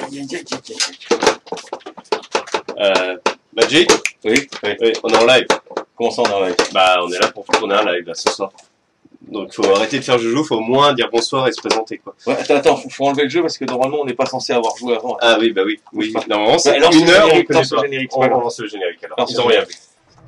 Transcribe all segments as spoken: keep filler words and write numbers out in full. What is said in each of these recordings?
Euh, Magic, Oui, oui, oui, on est en live. comment ça on est en live? Bah, on est là pour tourner un live là ce soir. Donc, faut arrêter de faire joujou, faut au moins dire bonsoir et se présenter quoi. Ouais, attends, attends, faut, faut enlever le jeu parce que normalement on n'est pas censé avoir joué avant. Ah oui, bah oui, oui. Normalement, c'est Ouais, lance une le heure, on générique, connaît lance le pas. générique, c'est On pas grave. lance le générique alors. Lance Ils le ont rien générique. vu.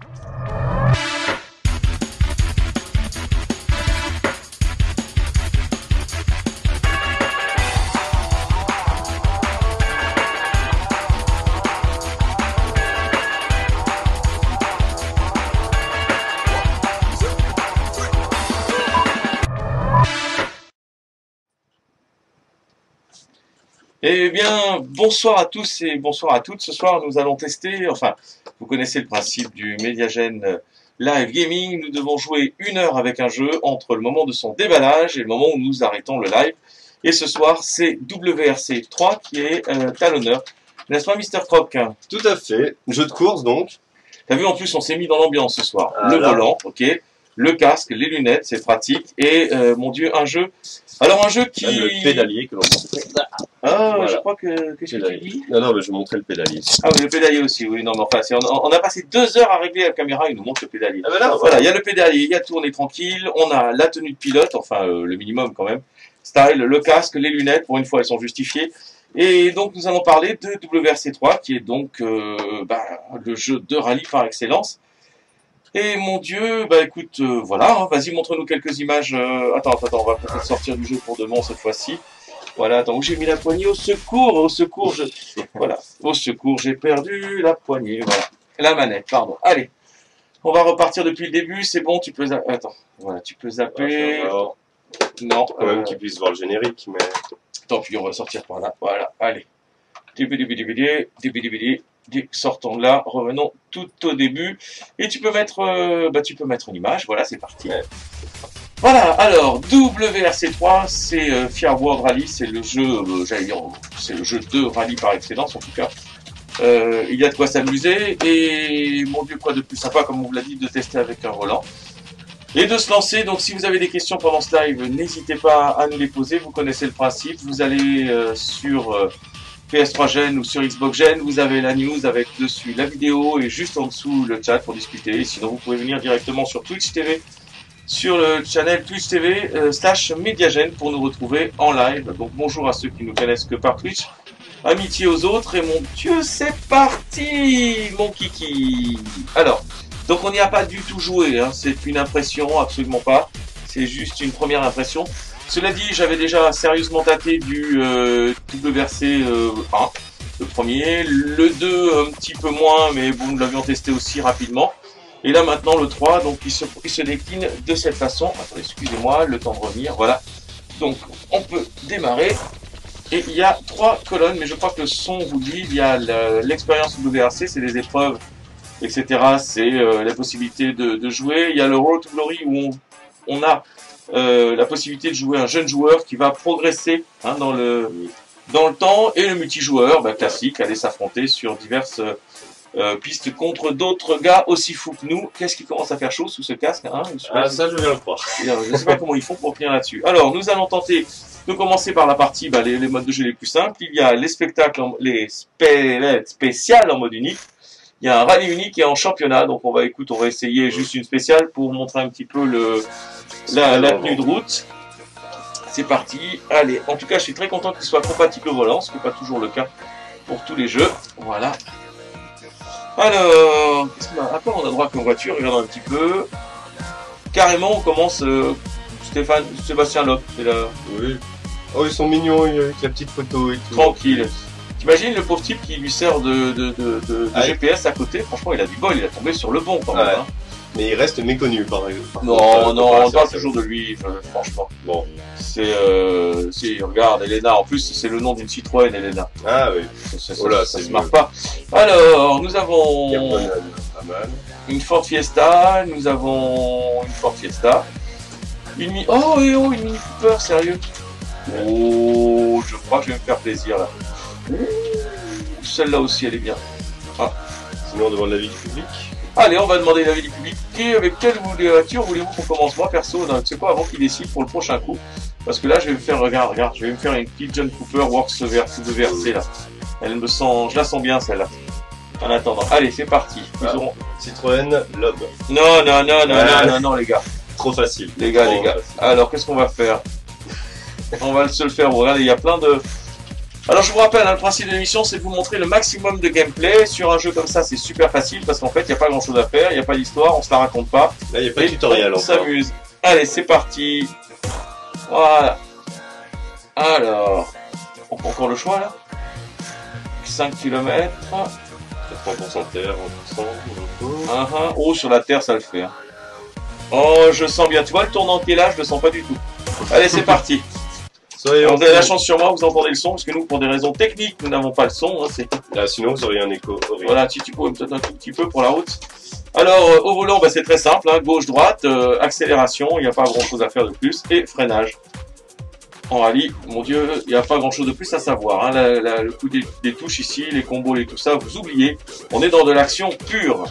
Eh bien, bonsoir à tous et bonsoir à toutes. Ce soir, nous allons tester, enfin, vous connaissez le principe du Mediagen Live Gaming. Nous devons jouer une heure avec un jeu entre le moment de son déballage et le moment où nous arrêtons le live. Et ce soir, c'est W R C trois qui est euh, à l'honneur. N'est-ce pas, Mister Croc? Tout à fait. Jeu de course donc. T'as vu, en plus, on s'est mis dans l'ambiance ce soir. Ah, le là. volant, ok. Le casque, les lunettes, c'est pratique. Et, euh, mon Dieu, un jeu. Alors, un jeu qui... Même le pédalier que l'on montrait. Ah, Voilà. je crois que... Qu'est-ce que tu Pédalier. dis? Non, non, mais je montrais le pédalier. Ah oui, le pédalier aussi, oui. Non, mais enfin, c'est- on, on a passé deux heures à régler la caméra, il nous montre le pédalier. Ah bah là, Voilà, il y a le pédalier, il y a tout, on est tranquille. On a la tenue de pilote, enfin, euh, le minimum quand même. Style, le casque, les lunettes, pour une fois, elles sont justifiées. Et donc, nous allons parler de W R C trois, qui est donc euh, bah, le jeu de rallye par excellence. Et mon Dieu, bah écoute, euh, voilà, hein, vas-y, montre-nous quelques images. euh, Attends, attends, attends, on va peut-être sortir du jeu pour de bon cette fois-ci. Voilà, attends, où j'ai mis la poignée? Au secours, au secours, je... Voilà, au secours, j'ai perdu la poignée, voilà. La manette, pardon. Allez, on va repartir depuis le début, c'est bon, tu peux... za- Attends, voilà, tu peux zapper... alors, Non, quand même euh, qu'ils puissent voir le générique, mais... tant pis, on va sortir par là, voilà, allez. Début, début, début, début, début, début, début, sortons de là, revenons tout au début. Et tu peux mettre, euh, bah, tu peux mettre une image, voilà, c'est parti. Ouais. Voilà, alors, W R C trois, c'est euh, Fiat World Rally, c'est le jeu, euh, j'allais dire, c'est le jeu de rallye par excellence, en tout cas. Euh, il y a de quoi s'amuser, et mon Dieu, quoi de plus sympa, comme on vous l'a dit, de tester avec un volant. Et de se lancer, donc si vous avez des questions pendant ce live, n'hésitez pas à nous les poser, vous connaissez le principe, vous allez euh, sur euh, P S trois Gen ou sur Xbox Gen, vous avez la news avec dessus la vidéo et juste en dessous le chat pour discuter, sinon vous pouvez venir directement sur Twitch T V, sur le channel Twitch T V euh, slash Mediagen pour nous retrouver en live. Donc bonjour à ceux qui nous connaissent que par Twitch, amitié aux autres, et mon Dieu c'est parti mon kiki. Alors, donc on n'y a pas du tout joué, hein. C'est une impression, absolument pas, c'est juste une première impression. Cela dit, j'avais déjà sérieusement tâté du euh, W R C euh, un, le premier, le deux un petit peu moins, mais bon, nous l'avions testé aussi rapidement. Et là maintenant le trois, donc il se, il se décline de cette façon. Attendez, excusez-moi, le temps de revenir, voilà. Donc on peut démarrer. Et il y a trois colonnes, mais je crois que le son vous dit, il y a l'expérience W R C, c'est des épreuves, et cetera. C'est euh, la possibilité de, de jouer. Il y a le Road to Glory où on, on a euh, la possibilité de jouer un jeune joueur qui va progresser hein, dans, le, dans le temps. Et le multijoueur, bah, classique, aller s'affronter sur diverses euh, pistes contre d'autres gars aussi fous que nous. Qu'est-ce qui commence à faire chaud sous ce casque hein, Ah, ça, je viens le croire. Je ne sais pas comment ils font pour tenir là-dessus. Alors, nous allons tenter de commencer par la partie, bah, les, les modes de jeu les plus simples. Il y a les spectacles, en, les spé, spéciales en mode unique. Il y a un rallye unique et en championnat. Donc, on va, écoute, on va essayer juste une spéciale pour montrer un petit peu le, la, la tenue de route. C'est parti. Allez, en tout cas, je suis très content qu'il soit compatible au volant, ce qui n'est pas toujours le cas pour tous les jeux. Voilà. Alors, qu'est-ce qu'on a? Après, on a droit qu'en voiture, regardons un petit peu. Carrément, on commence. Euh, Stéphane, Sébastien Loeb, c'est là. Oui. Oh, ils sont mignons avec la petite photo et tout. Tranquille. T'imagines le pauvre type qui lui sert de, de, de, de, de ah, G P S à côté? Franchement, il a du bol, il a tombé sur le bon quand même. Ouais. Hein. Mais il reste méconnu, par exemple. Non, Euh, non, on ça, parle ça, toujours de lui, euh, franchement. Bon. C'est. Euh, si, regarde, Elena, en plus, c'est le nom d'une Citroën, Elena. Ah oui. Ça, ça, Oh là, ça, ça c'est se marque mieux. pas. Alors, nous avons Carbone, pas mal. une Ford Fiesta, nous avons une Ford Fiesta. Une mi... Oh, et oh, une Mini Cooper, sérieux. Oh, je crois que je vais me faire plaisir là. Celle-là aussi, elle est bien. Ah. Sinon, on demande l'avis du public. Allez, on va demander l'avis du public. Et avec quelle voiture voulez-vous qu'on commence? Moi, perso, tu sais quoi, avant qu'il décide pour le prochain coup. Parce que là, je vais me faire, regarde, regarde, je vais me faire une petite John Cooper Works W R C là. Elle me sent, je la sens bien celle-là. En attendant, allez, c'est parti. Ils Ah. auront... Citroën Lob. Non, non, non, non, Ah. non, non, non, les gars. Trop facile. Les gars, Trop les gars. facile. Alors, qu'est-ce qu'on va faire? On va se le faire. Regardez, il y a plein de... Alors, je vous rappelle, hein, le principe de l'émission, c'est de vous montrer le maximum de gameplay. Sur un jeu comme ça, c'est super facile parce qu'en fait, il n'y a pas grand-chose à faire. Il n'y a pas d'histoire, on se la raconte pas. Là, il n'y a pas de Et tutoriel on encore. s'amuse. Allez, c'est parti. Voilà. Alors, on prend encore le choix, là. cinq kilomètres. quatre-vingts pour cent terre, vingt pour cent. Uh -huh. Oh, sur la terre, ça le fait. Hein. Oh, je sens bien. Tu vois, le tournant qui est là, je le sens pas du tout. Allez, c'est parti. Soyez Alors, vous avez la chance sur moi, vous entendez le son, parce que nous, pour des raisons techniques, nous n'avons pas le son. Hein, ah, sinon, vous auriez un écho horrible. voilà, si tu peux me donner un tout petit peu pour la route. Alors, euh, au volant, bah, c'est très simple. Hein, gauche-droite, euh, accélération, il n'y a pas grand-chose à faire de plus. Et freinage. En rallye, mon Dieu, il n'y a pas grand-chose de plus à savoir. Hein, la, la, le coup des, des touches ici, les combos et tout ça, vous oubliez. On est dans de l'action pure.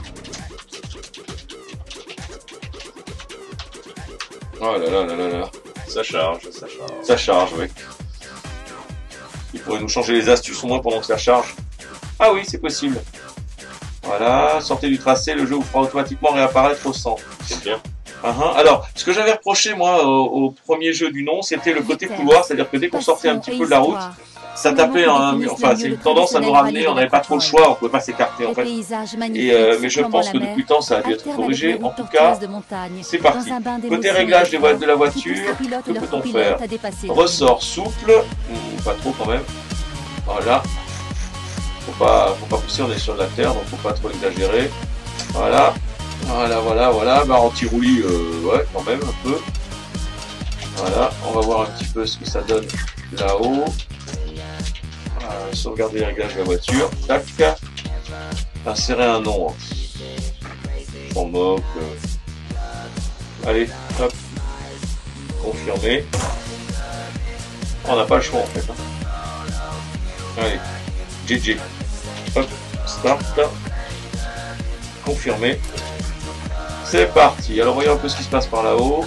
Oh là là là là là. Ça charge, ça charge. Ça charge, oui. Il pourrait nous changer les astuces au moins pendant que ça charge. Ah oui, c'est possible. Voilà, sortez du tracé, le jeu vous fera automatiquement réapparaître au centre. C'est bien. Uh-huh. Alors, ce que j'avais reproché, moi, au, au premier jeu du nom, c'était le côté couloir, c'est-à-dire que dès qu'on sortait un petit peu de la route, ça tapait un mur. Enfin, c'est une tendance à nous ramener, on n'avait pas trop le choix, on ne pouvait pas s'écarter, en fait. Et, euh, mais je pense que depuis le temps, ça a dû être corrigé. En tout cas, c'est parti. Côté réglage des vo- de la voiture, que peut-on faire? Ressort souple, ou pas trop quand même. Voilà. Faut pas, faut pas pousser, on est sur de la terre, donc faut pas trop exagérer. Voilà. Voilà, voilà, voilà. Barre anti-roulis, euh, ouais, quand même, un peu. Voilà. On va voir un petit peu ce que ça donne là-haut. Euh, sauvegarder les réglages de la voiture. Tac. Insérer un nom. Je m'en moque. Euh. Allez, hop. Confirmer. On n'a pas le choix en fait. Hein. Allez. G G. Hop. Start. Confirmer. C'est parti. Alors voyons un peu ce qui se passe par là-haut.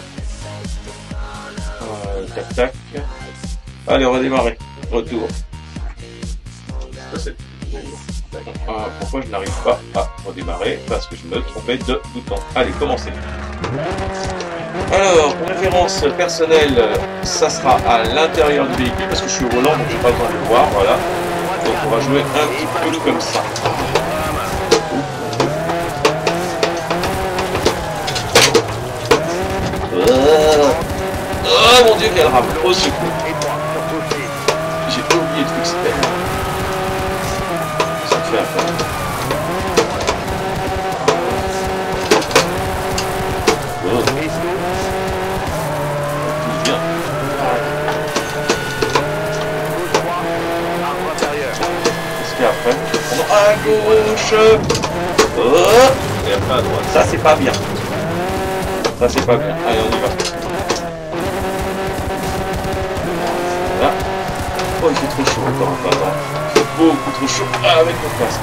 Euh, tac tac. Allez, redémarrer. Retour. Euh, pourquoi je n'arrive pas à redémarrer? Parce que je me trompais de bouton. Allez, commencez. Alors, pour référence personnelle, ça sera à l'intérieur du véhicule parce que je suis au volant, donc je n'ai pas besoin de le voir. Voilà. Donc on va jouer un petit peu comme ça. Oh mon Dieu, quelle rame! Au secours! J'ai oublié de fixer. Ça me fait un peu. Oh. Tout bien. Qu'est-ce qu'il y a après? À gauche! Oh. Et après à droite. Ça, c'est pas bien. Ça, c'est pas bien. Allez, on y va. Voilà. Oh, il fait trop chaud encore un peu. Attends. Il fait beaucoup trop chaud. Ah, avec mon casque.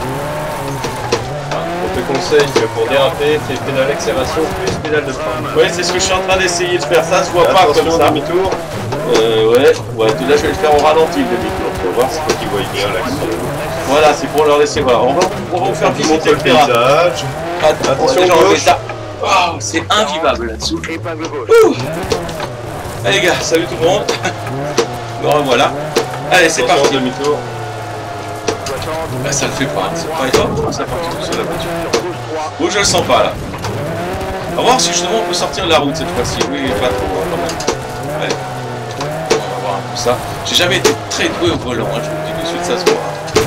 On te conseille que pour déraper, c'est pédale accélération plus pédale de frein. Ouais, c'est ce que je suis en train d'essayer de faire. Ça se voit pas comme ça. Demi-tour. Euh, ouais. Ouais, là, je vais le faire au ralenti, le demi-tour. Tu vas voir. C'est toi qui vois bien l'action. Voilà, c'est pour leur laisser voir. On va, on va vous faire visiter le terrain. paysage. Attention, gauche. ça. Wow, c'est invivable là-dessous. Ouh. Allez les gars, salut tout le monde. Me revoilà. Allez, c'est parti. Demi-tour. Bah, ça le fait pas, hein. C'est pas étonnant, ça part tout sur la voiture. Oh, je le sens pas là. On va voir si justement on peut sortir de la route cette fois-ci. Oui, pas trop hein, quand même. Allez. On va voir un peu ça. J'ai jamais été très doué au volant, hein. Je vous le dis tout de suite, ça se voit.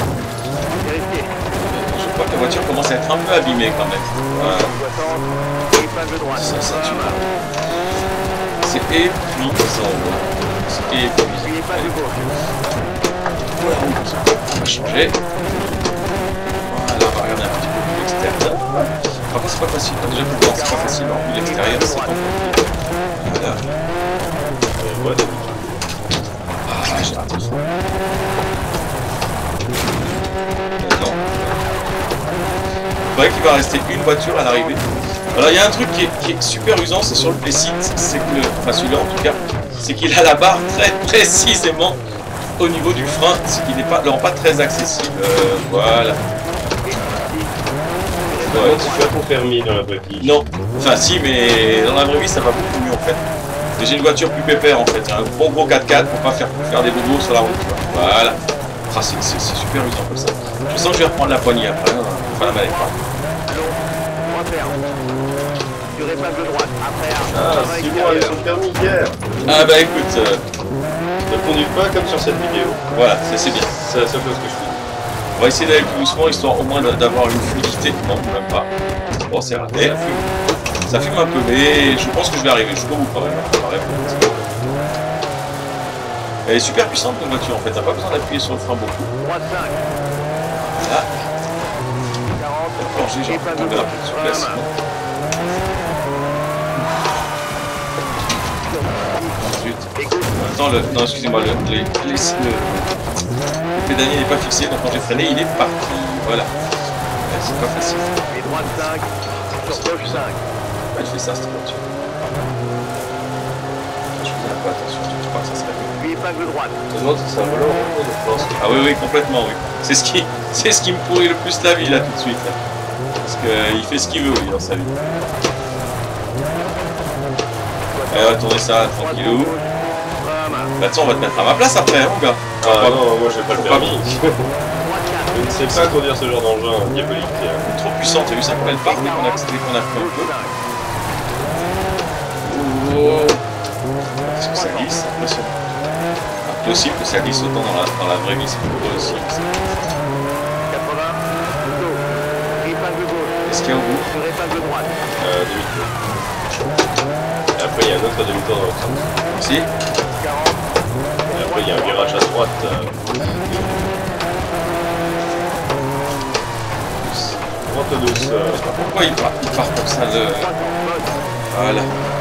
Je crois que la voiture commence à être un peu abîmée quand même. Voilà. Ça, ça tue. C'est épuisant. C'est épuisant. Voilà, on va changer. Voilà, on va regarder un petit peu plus l'extérieur. Par contre, c'est pas facile. Déjà, pour le temps, c'est pas facile. Alors, vu l'extérieur, c'est pas compliqué. Voilà. Ouais, Ah, j'ai raté. Non. C'est vrai qu'il va rester une voiture à l'arrivée. Alors il y a un truc qui est, qui est super usant, c'est sur les sites, c'est que, enfin celui-là en tout cas, c'est qu'il a la barre très précisément au niveau du frein, il n'est pas, alors pas très accessible. Euh, voilà. Ouais, tu as ton permis dans la vraie vie. Non, enfin si, mais dans la vraie vie ça va beaucoup mieux en fait. J'ai une voiture plus pépère en fait, un bon gros quatre quatre pour pas faire, pour faire des bobos sur la route. Voilà. Ah, c'est super usant comme ça. Je sens que je vais reprendre la poignée après, hein. Enfin la manette pas. Ah, six mois avec son permis hier. Ah bah écoute, euh... ne conduis pas comme sur cette vidéo. Voilà, c'est bien. C'est la seule chose que je fais. On va essayer d'aller plus doucement, histoire au moins d'avoir une fluidité. Non, même pas. Bon, c'est raté. Ça fume. Ça fume un peu, mais je pense que je vais arriver jusqu'au bout quand même. Elle est super puissante comme voiture en fait, t'as pas besoin d'appuyer sur le frein beaucoup. Là. La plongée, j'ai un peu de souplesse. Attends, le... non, excusez-moi, le... Les... Les... le... le pédalier n'est pas fixé, donc quand j'ai freiné, il est parti. Voilà. C'est pas facile. Ouais, je fais ça, cette voiture. Je faisais pas attention, je crois que ça serait mieux. Je demande si c'est un volant, je pense. Ah oui, oui, complètement, oui. C'est ce qui, c'est ce qui me pourrit le plus la vie, là, tout de suite. Là. Parce qu'il fait ce qu'il veut, oui, dans sa vie. Allez, on va tourner ça tranquillou. Bah, tiens, on va te mettre à ma place après, hein, mon gars. Ah, ah non, moi j'ai pas le permis. Je ne sais pas conduire ce genre d'engin diabolique. Trop puissant, t'as vu ça quand elle part dès qu'on a accéléré, qu'on a fait un peu. Oh. Est-ce que ça glisse? C'est impressionnant. Impossible que ça glisse autant dans la, dans la vraie vie, c'est pas possible. Est-ce qu'il y a au bout? Euh, demi-tour. Et après il y a un autre demi-tour dans l'autre sens. Ici? Et après il y a un virage à droite. Euh... Droite douce. Euh... Je sais pas pourquoi il part, il part comme ça le... Voilà.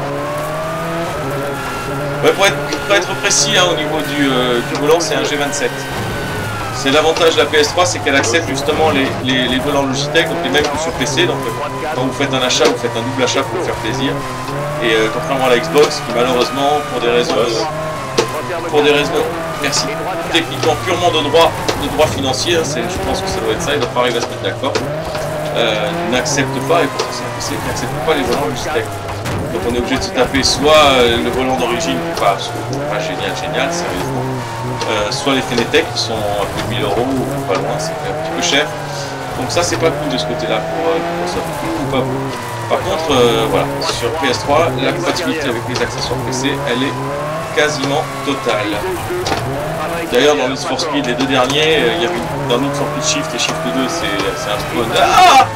Ouais, pour, être, pour être précis hein, au niveau du, euh, du volant, c'est un G vingt-sept. C'est l'avantage de la P S trois, c'est qu'elle accepte justement les, les, les volants Logitech, donc les mêmes que sur P C. Donc quand vous faites un achat, vous faites un double achat pour vous faire plaisir. Et euh, contrairement à la Xbox, qui malheureusement, pour des raisons, de, pour des raisons, merci, techniquement purement de droit, de droit financier, hein, je pense que ça doit être ça, ils doivent pas arriver à se mettre d'accord, euh, n'accepte pas, et pourtant c'est un P C, n'accepte pas les volants Logitech. Donc on est obligé de se taper soit euh, le volant d'origine qui n'est pas, pas génial, génial, sérieusement, euh, soit les Fenetech qui sont à plus de mille euros ou pas loin, c'est un petit peu cher. Donc ça c'est pas cool de ce côté-là pour, euh, pour ça, ou pas beaucoup. Par contre, euh, voilà, sur P S trois, la compatibilité avec les accessoires P C, elle est quasiment totale. D'ailleurs dans Need for Speed, les deux derniers, il y avait une, dans Need for Speed Shift et Shift deux, c'est un peu... Ah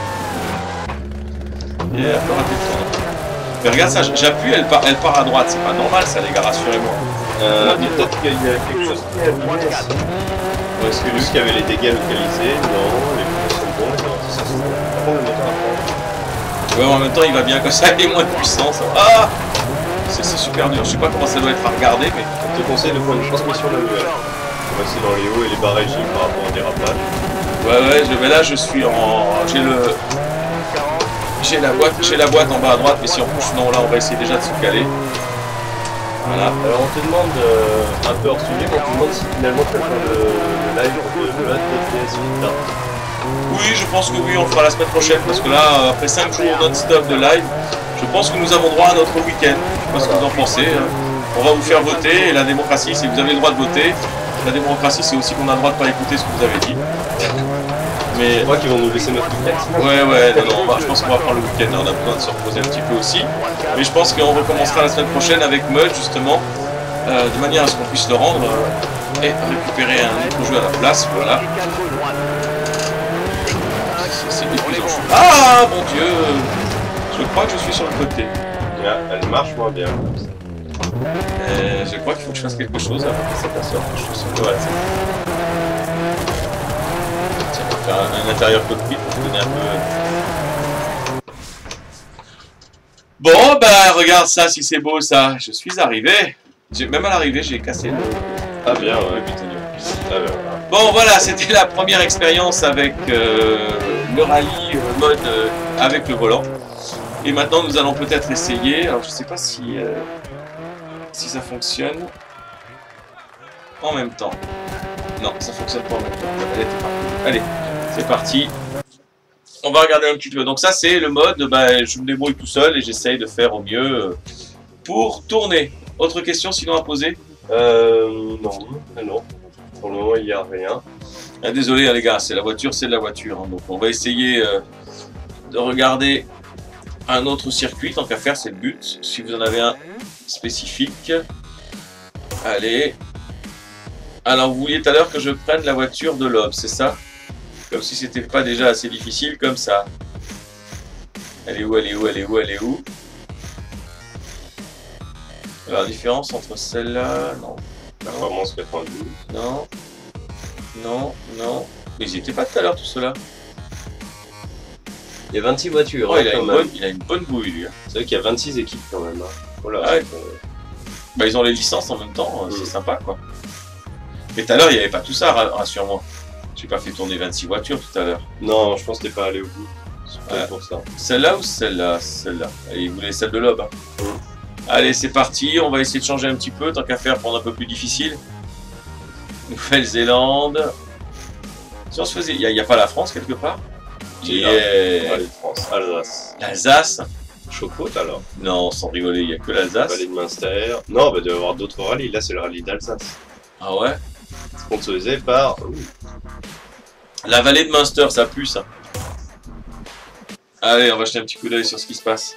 et un peu raté le tournant. Mais regarde ça, j'appuie, elle part, elle part à droite, c'est pas normal ça les gars, rassurez-moi. Euh, peut-être qu'il y a quelque chose qui est abîmé. Est-ce que lui qui avait les dégâts localisés? Non, les pneus sont bons, les amortisseurs sont bons. Par contre, le moteur apprend. Ouais, en même temps il va bien que ça ait moins de puissance. Ah, c'est super dur, je sais pas comment ça doit être à regarder, mais... Je te conseille de prendre une transmission manuelle. On va essayer dans les hauts et les bas régimes par rapport au dérapage. Ouais, ouais, je, mais là je suis en... j'ai le... J'ai la boîte, j'ai la boîte en bas à droite, mais si on touche non, là on va essayer déjà de se caler. Voilà. Alors on te demande, euh, un peu hors sujet, mais on te demande si finalement tu vas faire le, le live de Blood P S huit. Oui, je pense que oui, on le fera la semaine prochaine, parce que là, après cinq jours non-stop de live, je pense que nous avons droit à notre week-end. Je sais pas ce que vous en pensez. On va vous faire voter, et la démocratie, c'est que vous avez le droit de voter. La démocratie, c'est aussi qu'on a le droit de pas écouter ce que vous avez dit. Mais... Je crois qu'ils vont nous laisser notre week-end. Ouais, ouais, non, non, bah, je pense qu'on va prendre le week-end, on a besoin de se reposer un petit peu aussi. Mais je pense qu'on recommencera la semaine prochaine avec Mud, justement, euh, de manière à ce qu'on puisse le rendre euh, et récupérer un autre jeu à la place, voilà. C'est épuisant. Ah, mon Dieu! Je crois que je suis sur le côté. Là, elle marche moins bien. Euh, je crois qu'il faut que je fasse quelque chose avant que ça s'aperçoive que je suis sur le côté. Tiens, on va faire un, un intérieur cockpit pour vous donner un peu... Bon, bah, regarde ça, si c'est beau, ça. Je suis arrivé. Même à l'arrivée, j'ai cassé le... Ah bien, ouais, putain. Ah, bien, voilà. Bon, voilà, c'était la première expérience avec euh, le rallye euh, mode euh, avec le volant. Et maintenant, nous allons peut-être essayer. Alors, je sais pas si, euh, si ça fonctionne. en même temps. Non, ça fonctionne pas en même temps. Elle était partie. Allez, c'est parti. On va regarder un petit peu. Donc ça, c'est le mode, bah, je me débrouille tout seul et j'essaye de faire au mieux pour tourner. Autre question sinon à poser? Euh, non, non. Pour le moment, il n'y a rien. Ah, désolé hein, les gars, c'est la voiture, c'est de la voiture. Hein. Donc on va essayer euh, de regarder un autre circuit. Tant qu'à faire, c'est le but. Si vous en avez un spécifique. Allez. Alors vous vouliez tout à l'heure que je prenne la voiture de l'O B, c'est ça? Comme si c'était pas déjà assez difficile comme ça. Elle est où, elle est où, elle est où, elle est où? Alors, la différence entre celle-là... Non. Performance quatre-vingt-douze. Non. Non, non. Mais ils étaient pas tout à l'heure, tout cela. Il y a vingt-six voitures. Oh, hein, il, a quand une même. bonne, il a une bonne bouille, lui. C'est vrai qu'il y a vingt-six équipes quand même. Hein. Oh là, Ah ouais. euh... Bah, ils ont les licences en même temps, mmh. C'est sympa, quoi. Mais tout à l'heure, il n'y avait pas tout ça, rassure-moi. J'ai pas fait tourner vingt-six voitures tout à l'heure. Non, je pense que t'es pas allé au bout. C'est peut-être ouais. pour ça. Celle-là ou celle-là? Celle-là. Allez, vous voulez celle de l'O B. Hein. Mmh. Allez, c'est parti. On va essayer de changer un petit peu, tant qu'à faire, prendre un peu plus difficile. Nouvelle-Zélande. Si on se faisait... Il n'y a, a pas la France, quelque part? Yeah. Yeah. Allez, France. Alsace. L'Alsace? Choucroute, alors? Non, sans rigoler, il n'y a que l'Alsace. Vallée de Münster. Non, bah, il doit y avoir d'autres rallyes. Là, c'est le rallye d'Alsace. Ah ouais? Sponsorisé par... La vallée de Münster, ça pue, ça. Allez, on va jeter un petit coup d'œil sur ce qui se passe.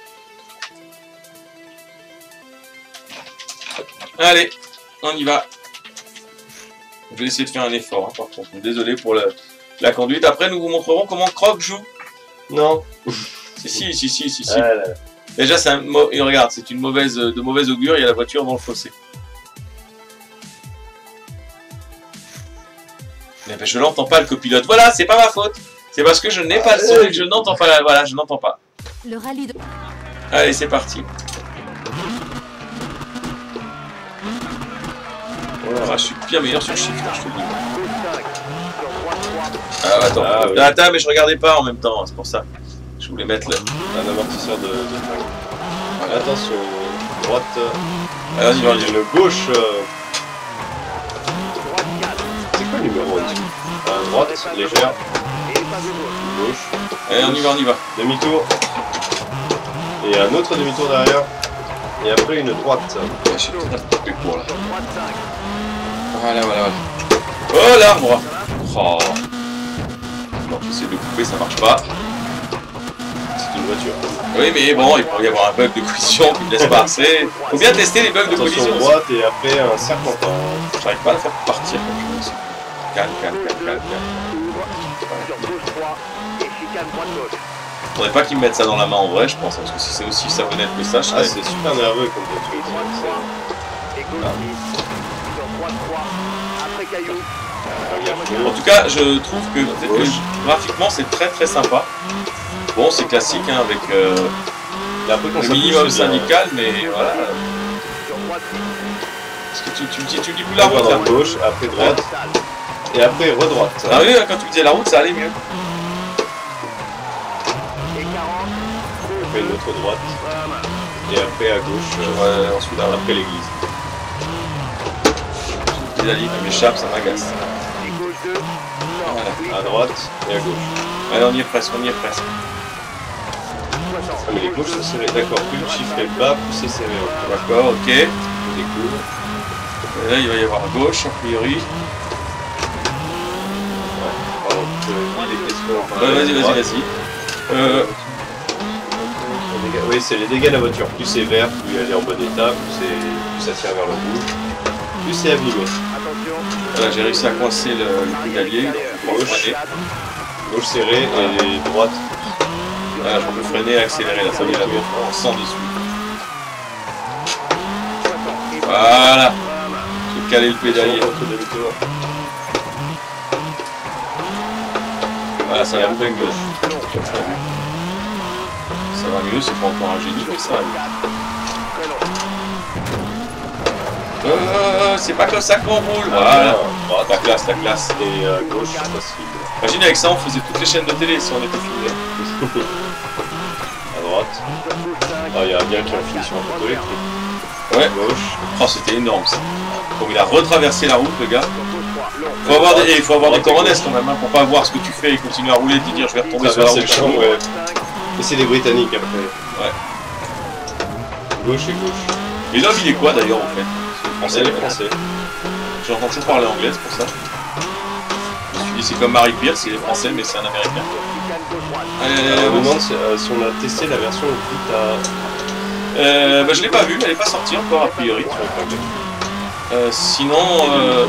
Allez, on y va. Je vais essayer de faire un effort, hein, par contre. Désolé pour la, la conduite. Après, nous vous montrerons comment Croc joue. Non. Si, si, si, si, si. si. Ah, là. Déjà, c'est un... Et regarde, c'est une mauvaise, de mauvaise augure. Il y a la voiture dans le fossé. Mais ben, je n'entends pas le copilote. Voilà, c'est pas ma faute. C'est parce que je n'ai pas le son et que je n'entends pas la... Voilà, je n'entends pas. Le rallye de... Allez, c'est parti. Ah, je suis bien meilleur sur Shift, je te le dis. Ah, attends, ah, oui. attends, mais je regardais pas en même temps, c'est pour ça. Je voulais mettre le... un amortisseur de... de... Voilà. Attention, droite. Ah, vas-y, vas-y. Une gauche. Euh... C'est quoi le numéro en dessous? À droite, légère. Gauche. Allez, on y va, on y va. Demi-tour. Et un autre demi-tour derrière. Et après une droite. Ouais, je suis peut-être un peu court là. Voilà, voilà, voilà. Oh l'arbre. Oh. Bon, j'essaie de le couper, ça marche pas. C'est une voiture. Oui, mais bon, il pourrait y avoir un bug de collision qui me laisse pas assez. Faut bien tester les bugs de collision. Attention droite et après un serpentin. J'arrive pas à le faire partir comme je veux aussi. Calme, calme, calme, calme, calme. Faudrait pas qu'ils me mettent ça dans la main en vrai, je pense, parce que si c'est aussi savonnette que ça, je serais... Ah, c'est super nerveux comme voiture. En tout cas, je trouve que, que graphiquement c'est très très sympa. Bon, c'est classique hein, avec euh, le minimum syndical, mais voilà. Parce que tu, tu, tu, tu dis plus la route là. Gauche, après droite, et après redroite. Ah oui, quand tu me disais la route, ça allait mieux. Après une autre droite, et après à gauche, euh, ouais, ensuite après l'église. Les alliés qui m'échappent, ça m'agace. Voilà. À droite et à gauche. Allez, on y est presque, on y est presque. Ah, mais les gauches c'est serré, d'accord. Plus le chiffre est bas, plus c'est serré. D'accord, ok. Et là, il va y avoir à gauche, a priori. Ouais, ouais, vas-y, vas-y, vas-y. Euh... Oui, c'est les dégâts de la voiture. Plus c'est vert, plus elle est en bon état, plus, plus ça tire vers le rouge. Plus c'est abîmé. Voilà, j'ai réussi à coincer le, le pédalier. Gauche, gauche serrée et droite. Voilà, je peux freiner et accélérer là, ça met la gauche en sang dessus. Voilà. J'ai calé le pédalier. Voilà, ça va un peu gauche. Ça va mieux, c'est pas encore un génie mais ça va mieux. Euh, c'est pas comme ça qu'on roule, voilà. Droite, la classe, la classe. Et euh, gauche, c'est possible. Imagine avec ça, on faisait toutes les chaînes de télé si on était filmé. À droite. Ah, il y a un gars qui a fini sur un photo électrique. Ouais. Gauche. Oh, c'était énorme ça. Comme il a retraversé la route, le gars. Faut avoir des, il faut avoir des coronesses quand même, hein, pour pas voir ce que tu fais et continuer à rouler et te dire je vais retomber sur la route. Le champ, ouais. Et c'est des Britanniques après. Ouais. Gauche et gauche. Et l'homme il est quoi d'ailleurs en fait? Français, les Français. J'entends toujours parler anglais, c'est pour ça. Je me suis dit c'est comme Marie Pierce, il est français mais c'est un américain. Allez, allez, Alors, allez, on me demande si, euh, si on a testé la version Vita. Euh, bah, je l'ai pas vu, elle n'est pas sortie encore a priori. Euh, sinon, euh,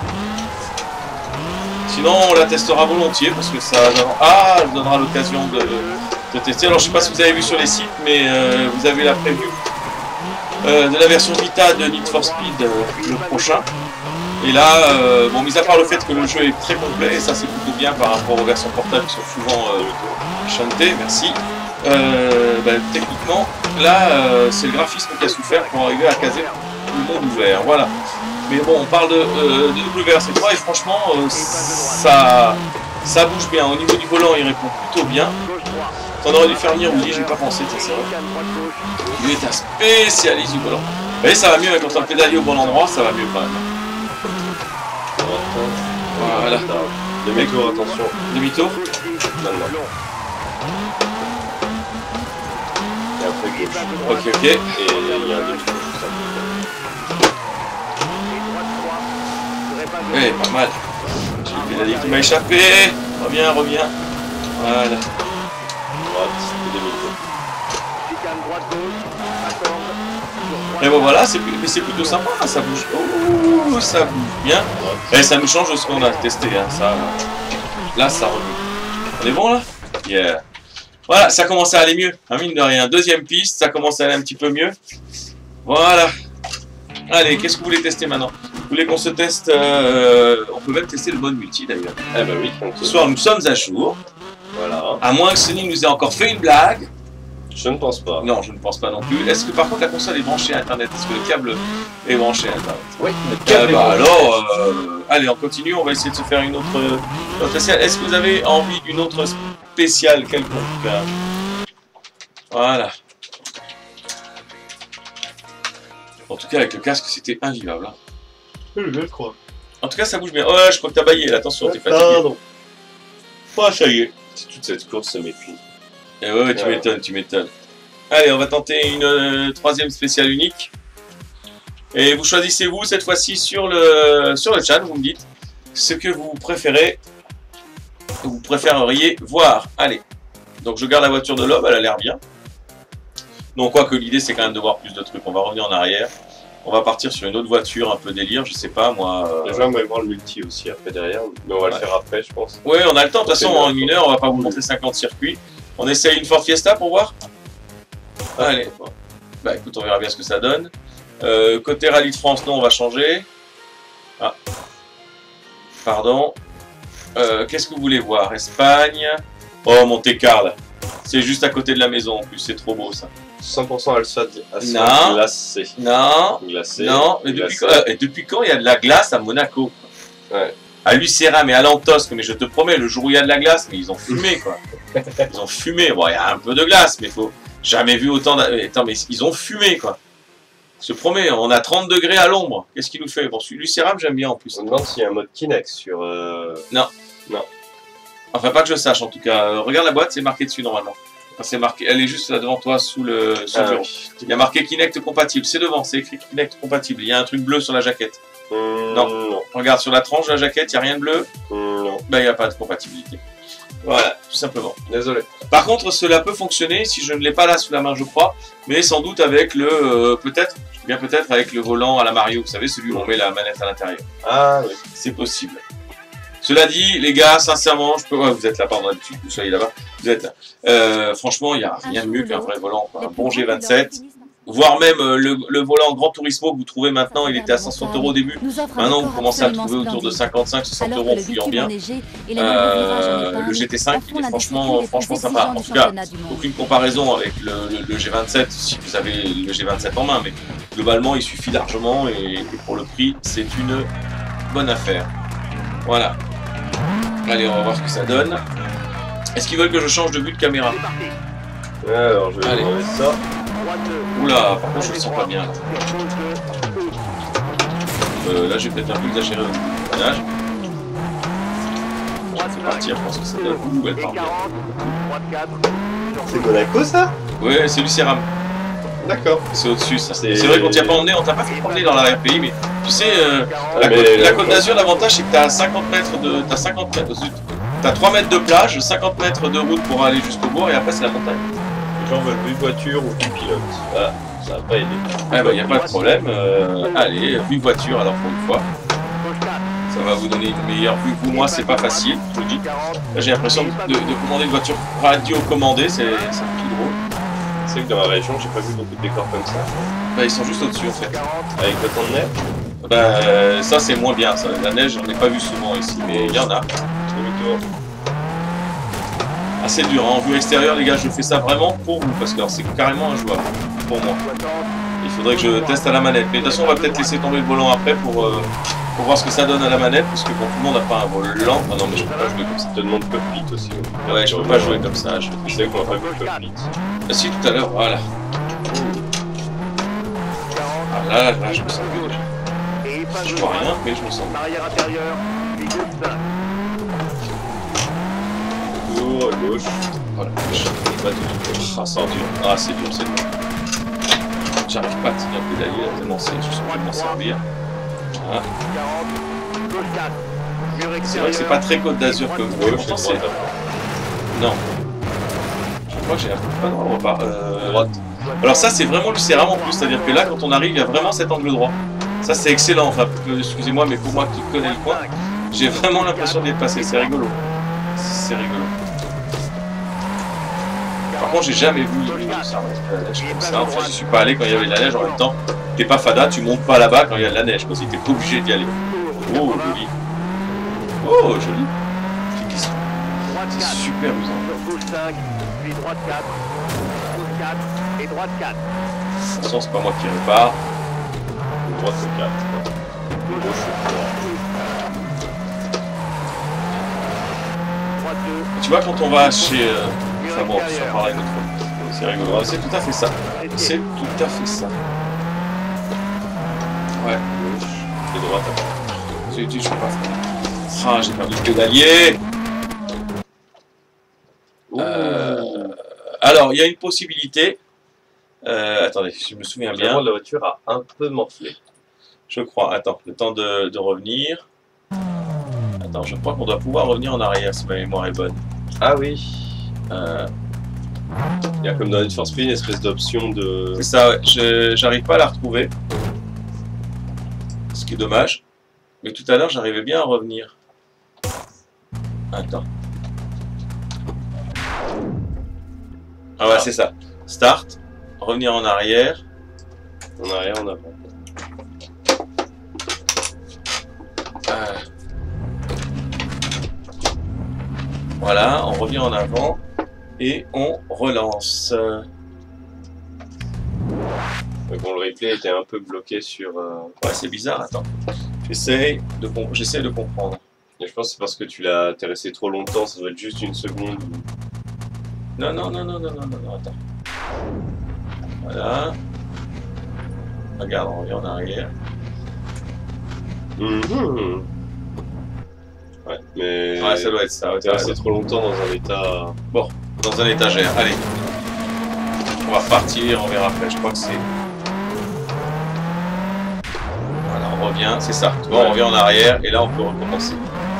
sinon on la testera volontiers parce que ça ah, elle donnera l'occasion de, de tester. Alors je sais pas si vous avez vu sur les sites, mais euh, vous avez la preview euh, de la version Vita de Need for Speed euh, le prochain. Et là, euh, bon, mis à part le fait que le jeu est très complet, et ça c'est plutôt bien par rapport aux versions portables qui sont souvent euh, chantées, merci. Euh, bah, techniquement, là, euh, c'est le graphisme qui a souffert pour arriver à caser le monde ouvert, voilà. Mais bon, on parle de, euh, de W R C trois et franchement, euh, ça, ça bouge bien. Au niveau du volant, il répond plutôt bien. T'en aurais dû faire venir, oui, j'ai pas pensé, c'est vrai. Il est un spécialiste du volant. Et ça va mieux, quand on le pédalier au bon endroit, ça va mieux quand même. Voilà. Demi-tour, attention. Demi-tour. Maintenant. Et après gauche. Ok, ok. Et il y a un demi-tour juste après. Eh, pas mal. J'ai le pédalier qui m'a échappé. Reviens, reviens. Voilà. Droite et demi-tour. Et bon voilà, c'est plutôt sympa, hein, ça bouge. Oh, ça bouge bien. Et ça nous change de ce qu'on a testé. Hein, ça, là, ça remue. On est bon là? Yeah. Voilà, ça commence à aller mieux. Hein, mine de rien. Deuxième piste, ça commence à aller un petit peu mieux. Voilà. Allez, qu'est-ce que vous voulez tester maintenant? Vous voulez qu'on se teste euh, on peut même tester le mode multi d'ailleurs. Eh ben oui. Ce soir, nous sommes à jour. Voilà. À moins que Sony nous ait encore fait une blague. Je ne pense pas. Non, je ne pense pas non plus. Est-ce que par contre la console est branchée à Internet? Est-ce que le câble est branché à Internet? Oui, le câble euh, bah, alors, euh, allez, on continue. On va essayer de se faire une autre, une autre spéciale. Est-ce que vous avez envie d'une autre spéciale quelconque? Voilà. En tout cas, avec le casque, c'était invivable. Hein. Je crois. En tout cas, ça bouge bien. Ouais, je crois que t'as baillé. Là. Attention, t'es fatigué. Pardon. Ah, ça y est. Toute cette course, ça m'épuise. Et ouais, ouais, tu Ouais. m'étonnes, tu m'étonnes. Allez, on va tenter une euh, troisième spéciale unique. Et vous choisissez vous cette fois-ci sur le sur le chat, vous me dites ce que vous préférez, vous préféreriez voir. Allez, donc je garde la voiture de l'homme, elle a l'air bien. Donc quoi que l'idée c'est quand même de voir plus de trucs. On va revenir en arrière. On va partir sur une autre voiture, un peu délire, je sais pas moi. Euh... Déjà, on va voir le multi aussi après derrière, mais on va Ouais. le faire après, je pense. Ouais, on a le temps. De toute façon, C'est en bien. une heure, on va pas vous montrer cinquante circuits. On essaye une Ford Fiesta pour voir. Allez. Bah écoute, on verra bien ce que ça donne. Euh, côté Rallye de France, non, on va changer. Ah. Pardon. Euh, Qu'est-ce que vous voulez voir? Espagne. Oh, Monte-Carlo. C'est juste à côté de la maison en plus, c'est trop beau ça. cent pour cent asphalte Non. glacé. Non. Glacé. Non. Mais depuis, glacé. quand, euh, et depuis quand il y a de la glace à Monaco? Ouais. À Lucera, mais à Lantosque, mais je te promets, le jour où il y a de la glace, mais ils ont fumé quoi. Ils ont fumé. Bon, il y a un peu de glace, mais faut jamais vu autant. De... Attends, mais ils ont fumé quoi. Je te promets, on a trente degrés à l'ombre. Qu'est-ce qu'il nous fait? Bon, celui Lucera, j'aime bien en plus. On me demande s'il y a un mode Kinect sur. Euh... Non. Non. Enfin, pas que je sache en tout cas. Euh, regarde la boîte, c'est marqué dessus normalement. Enfin, c'est marqué. Elle est juste là devant toi sous le, sous le Ah, bureau. oui. Il y a marqué Kinect compatible. C'est devant, c'est écrit Kinect compatible. Il y a un truc bleu sur la jaquette. Hum, Non. non. Regarde sur la tranche de la jaquette, il n'y a rien de bleu. Hum, non. Ben, il n'y a pas de compatibilité. Voilà, tout simplement. Désolé. Par contre, cela peut fonctionner, si je ne l'ai pas là sous la main, je crois, mais sans doute avec le, euh, peut-être, bien peut-être avec le volant à la Mario, vous savez, celui où on met la manette à l'intérieur. Ah oui. C'est possible. Cela dit, les gars, sincèrement, je peux... Ouais, vous êtes là, pardon, d'habitude, vous soyez là-bas, vous êtes là. Euh, franchement, il n'y a rien de mieux qu'un vrai volant, quoi. Un bon G vingt-sept, voire même euh, le, le volant Grand Turismo que vous trouvez maintenant, il était à cent soixante euros au début. Maintenant, vous commencez à le trouver autour de cinquante-cinq soixante euros en fouillant bien. Euh, le G T cinq, il est franchement, franchement sympa. En tout cas, aucune comparaison avec le, le, le G vingt-sept si vous avez le G vingt-sept en main, mais globalement, il suffit largement et, et pour le prix, c'est une bonne affaire. Voilà. Allez, on va voir ce que ça donne. Est-ce qu'ils veulent que je change de vue de caméra? Alors, je vais Allez. enlever ça. Oula, par contre, je le sens pas bien. Là, euh, là j'ai peut-être un peu exagéré au freinage. Bon, je vais partir, je pense que ça donne. Ouh, elle part bien. C'est Monaco ça? Ouais, c'est Lucéram. D'accord. C'est au-dessus, ça. C'est C'est vrai qu'on t'y a pas emmené, on t'a pas fait promener dans l'arrière-pays, mais tu sais, euh, la, mais côte, la- la Côte d'Azur, l'avantage c'est que t'as cinquante mètres de. T'as cinquante mètres. T'as trois mètres de plage, cinquante mètres de route pour aller jusqu'au bourg, et après c'est la montagne. Les gens veulent une voiture ou une pilote. Voilà, ça va pas aider. Ah bah y a pas de problème. Euh, allez, vue voiture alors pour une fois. Ça va vous donner une meilleure vue. Pour moi, c'est pas facile, je vous dis. Là, j'ai l'impression de, de, de commander une voiture radio-commandée, c'est tout drôle. C'est que dans ma région, j'ai pas vu beaucoup de décors comme ça. Bah, ils sont juste au-dessus en fait. Avec le temps de neige. Bah, euh, ça c'est moins bien. Ça. La neige, j'en ai pas vu souvent ici, mais il y en a. Demi-tour. Assez dur. Hein. En vue extérieure, les gars, je fais ça vraiment pour vous parce que c'est carrément injouable pour moi. Il faudrait que je teste à la manette. Mais de toute façon, on va peut-être laisser tomber le volant après pour, euh, pour voir ce que ça donne à la manette parce que bon, tout le monde n'a pas un volant. Ah non, mais je peux pas jouer comme ça. Ça te demande cockpit aussi. Ouais, je peux pas jouer comme ça. Je... Tu sais qu'on a pas vu le cockpit. Ah si, tout à l'heure, voilà. Ah là, là, là, je me sens mieux déjà. Je vois rien, mais je me sens mieux. Tour, à gauche. Voilà. Pas du tout. Ah, c'est dur. Ah, c'est dur, c'est dur. J'arrive pas à tenir le pédalier, là, tellement c'est, je suis obligé de m'en servir. Voilà. C'est vrai que c'est pas très Côte d'Azur que vous, pourtant c'est... Non. Je crois que j'ai un peu pas droit, on va pas... Euh... Droite. Alors ça, c'est vraiment Lucéram en plus, c'est-à-dire que là, quand on arrive, il y a vraiment cet angle droit. Ça, c'est excellent, enfin, excusez-moi, mais pour moi qui connais le coin, j'ai vraiment l'impression d'y être passé, c'est rigolo. C'est rigolo. Par contre, j'ai jamais vu ça la neige comme ça. Enfin, je suis pas allé quand il y avait de la neige. En même temps, t'es pas fada, tu montes pas là-bas quand il y a de la neige, parce que t'es pas obligé d'y aller. Oh, joli. Oh, joli. C'est super amusant. Attention, c'est pas moi qui répare. Droite, c'est quatre. Gauche, c'est trois. Tu vois, quand on va chez... Euh... Enfin bon, on s'en parlera une autre fois. C'est rigolo. C'est tout à fait ça. C'est tout à fait ça. Ouais. Gauche et droite après. J'ai dit, je peux pas faire. Ah, j'ai perdu le pédalier. Euh... Alors, il y a une possibilité. Euh, attendez, je me souviens bien. La voiture a un peu morflé. Je crois. Attends, le temps de, de revenir. Attends, je crois qu'on doit pouvoir revenir en arrière si ma mémoire est bonne. Ah oui. Euh... Il y a comme dans Need for Speed une espèce d'option de... C'est ça, ouais. Je j'arrive pas à la retrouver. Ce qui est dommage. Mais tout à l'heure, j'arrivais bien à revenir. Attends. Ah ouais, Ah. c'est ça. Start. Revenir en arrière. En arrière, en avant. Euh... Voilà, on revient en avant. Et on relance. Donc bon, le replay était un peu bloqué sur... Euh... Ouais, c'est bizarre, attends. J'essaie de, comp j'essaie de comprendre. Et je pense que c'est parce que tu l'as... T'es resté trop longtemps, ça doit être juste une seconde. Non, non, non, non, non, non, non, non, attends. Voilà. Regarde, on revient en arrière. Mmh. Ouais, mais... Ouais, ça doit être ça. Ouais, T'es resté trop longtemps dans un état... Bon, dans un étagère, allez. On va repartir, on verra après, je crois que c'est... Voilà, on revient, c'est ça. Tu vois, Ouais. on revient en arrière, et là on peut recommencer.